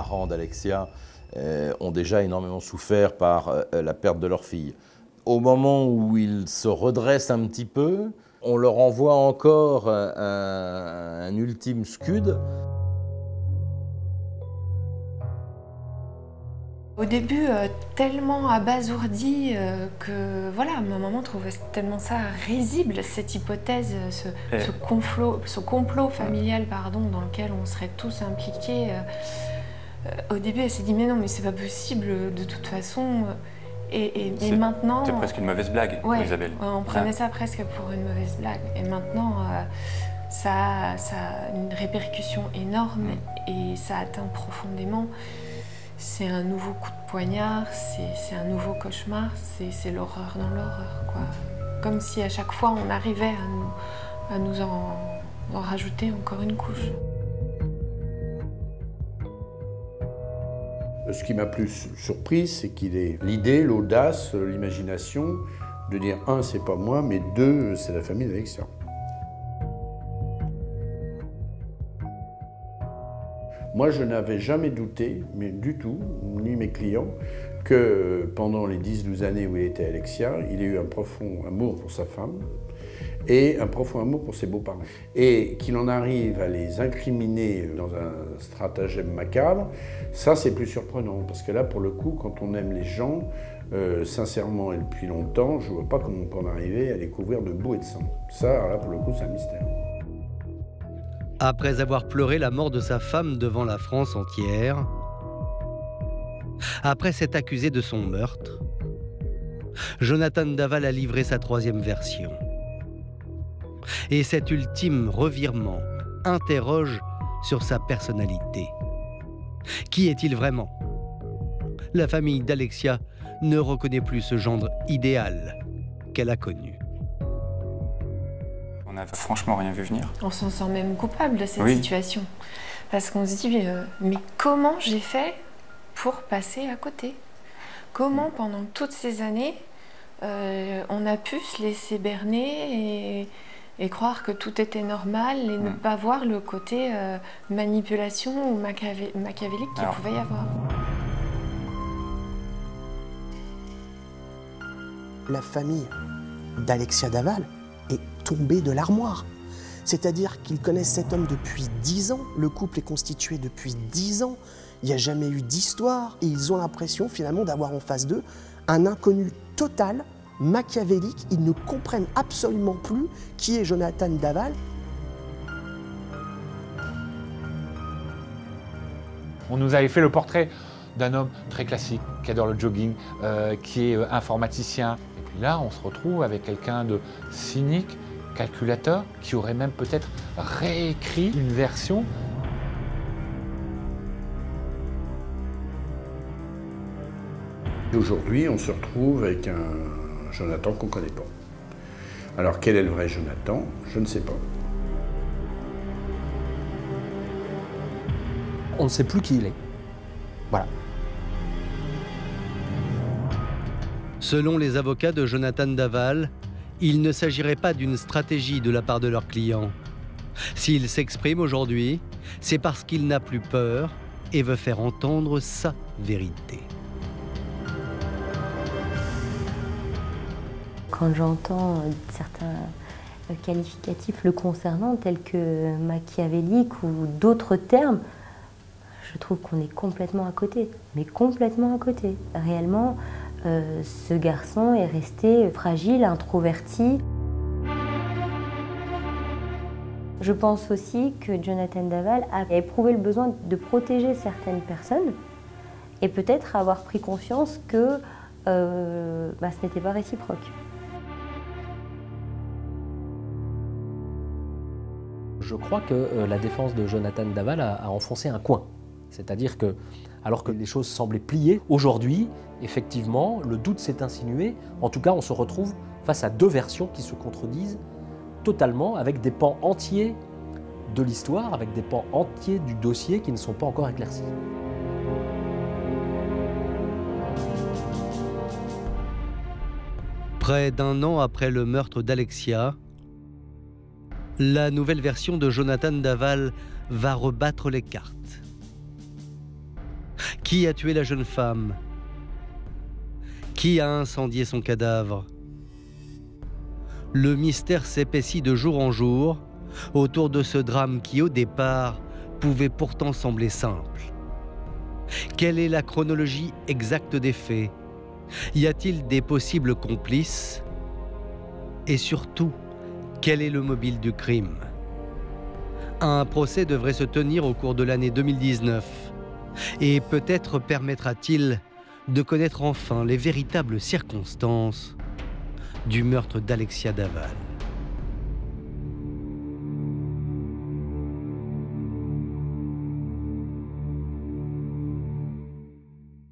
parents d'Alexia ont déjà énormément souffert par la perte de leur fille. Au moment où ils se redressent un petit peu, on leur envoie encore un ultime scud. Au début, tellement abasourdi que voilà, ma maman trouvait tellement ça risible, cette hypothèse, ce complot familial pardon, dans lequel on serait tous impliqués. Au début, elle s'est dit mais non, mais c'est pas possible de toute façon. Et maintenant... C'est presque une mauvaise blague, ouais, Isabelle. On prenait ça presque pour une mauvaise blague. Et maintenant, ça a une répercussion énorme et ça atteint profondément. C'est un nouveau coup de poignard, c'est un nouveau cauchemar, c'est l'horreur dans l'horreur, quoi. Comme si à chaque fois on arrivait à nous en rajouter encore une couche. Ce qui m'a plus surpris, c'est qu'il ait l'idée, l'audace, l'imagination de dire un, c'est pas moi, mais deux, c'est la famille d'Alexia. Moi, je n'avais jamais douté, mais du tout, ni mes clients, que pendant les 10-12 années où il était Alexia, il ait eu un profond amour pour sa femme et un profond amour pour ses beaux-parents. Et qu'il en arrive à les incriminer dans un stratagème macabre, ça c'est plus surprenant, parce que là, pour le coup, quand on aime les gens, sincèrement et depuis longtemps, je ne vois pas comment on peut en arriver à les couvrir de boue et de sang. Ça, là, pour le coup, c'est un mystère. Après avoir pleuré la mort de sa femme devant la France entière, après s'être accusé de son meurtre, Jonathan Daval a livré sa troisième version. Et cet ultime revirement interroge sur sa personnalité. Qui est-il vraiment? La famille d'Alexia ne reconnaît plus ce gendre idéal qu'elle a connu. On n'a franchement rien vu venir. On s'en sent même coupable de cette situation. Parce qu'on se dit, mais comment j'ai fait pour passer à côté? Comment, pendant toutes ces années, on a pu se laisser berner et croire que tout était normal et ne pas voir le côté manipulation ou machiavélique qu'il pouvait y avoir. La famille d'Alexia Daval est tombée de l'armoire. C'est-à-dire qu'ils connaissent cet homme depuis 10 ans, le couple est constitué depuis 10 ans, il n'y a jamais eu d'histoire, et ils ont l'impression finalement d'avoir en face d'eux un inconnu total, machiavélique. Ils ne comprennent absolument plus qui est Jonathan Daval. On nous avait fait le portrait d'un homme très classique, qui adore le jogging, qui est informaticien. Et puis là, on se retrouve avec quelqu'un de cynique, calculateur, qui aurait même peut-être réécrit une version. Aujourd'hui, on se retrouve avec un Jonathan qu'on ne connaît pas. Alors, quel est le vrai Jonathan? Je ne sais pas. On ne sait plus qui il est. Voilà. Selon les avocats de Jonathan Daval, il ne s'agirait pas d'une stratégie de la part de leurs clients. S'il s'exprime aujourd'hui, c'est parce qu'il n'a plus peur et veut faire entendre sa vérité. Quand j'entends certains qualificatifs le concernant, tels que machiavélique ou d'autres termes, je trouve qu'on est complètement à côté, mais complètement à côté. Réellement, ce garçon est resté fragile, introverti. Je pense aussi que Jonathan Daval a éprouvé le besoin de protéger certaines personnes et peut-être avoir pris conscience que ce n'était pas réciproque. Je crois que la défense de Jonathan Daval a enfoncé un coin. C'est-à-dire que, alors que les choses semblaient plier, aujourd'hui, effectivement, le doute s'est insinué. En tout cas, on se retrouve face à deux versions qui se contredisent totalement, avec des pans entiers de l'histoire, avec des pans entiers du dossier qui ne sont pas encore éclaircis. Près d'un an après le meurtre d'Alexia, la nouvelle version de Jonathan Daval va rebattre les cartes. Qui a tué la jeune femme? Qui a incendié son cadavre? Le mystère s'épaissit de jour en jour autour de ce drame qui, au départ, pouvait pourtant sembler simple. Quelle est la chronologie exacte des faits? Y a-t-il des possibles complices? Et surtout, quel est le mobile du crime? Un procès devrait se tenir au cours de l'année 2019 et peut-être permettra-t-il de connaître enfin les véritables circonstances du meurtre d'Alexia Daval.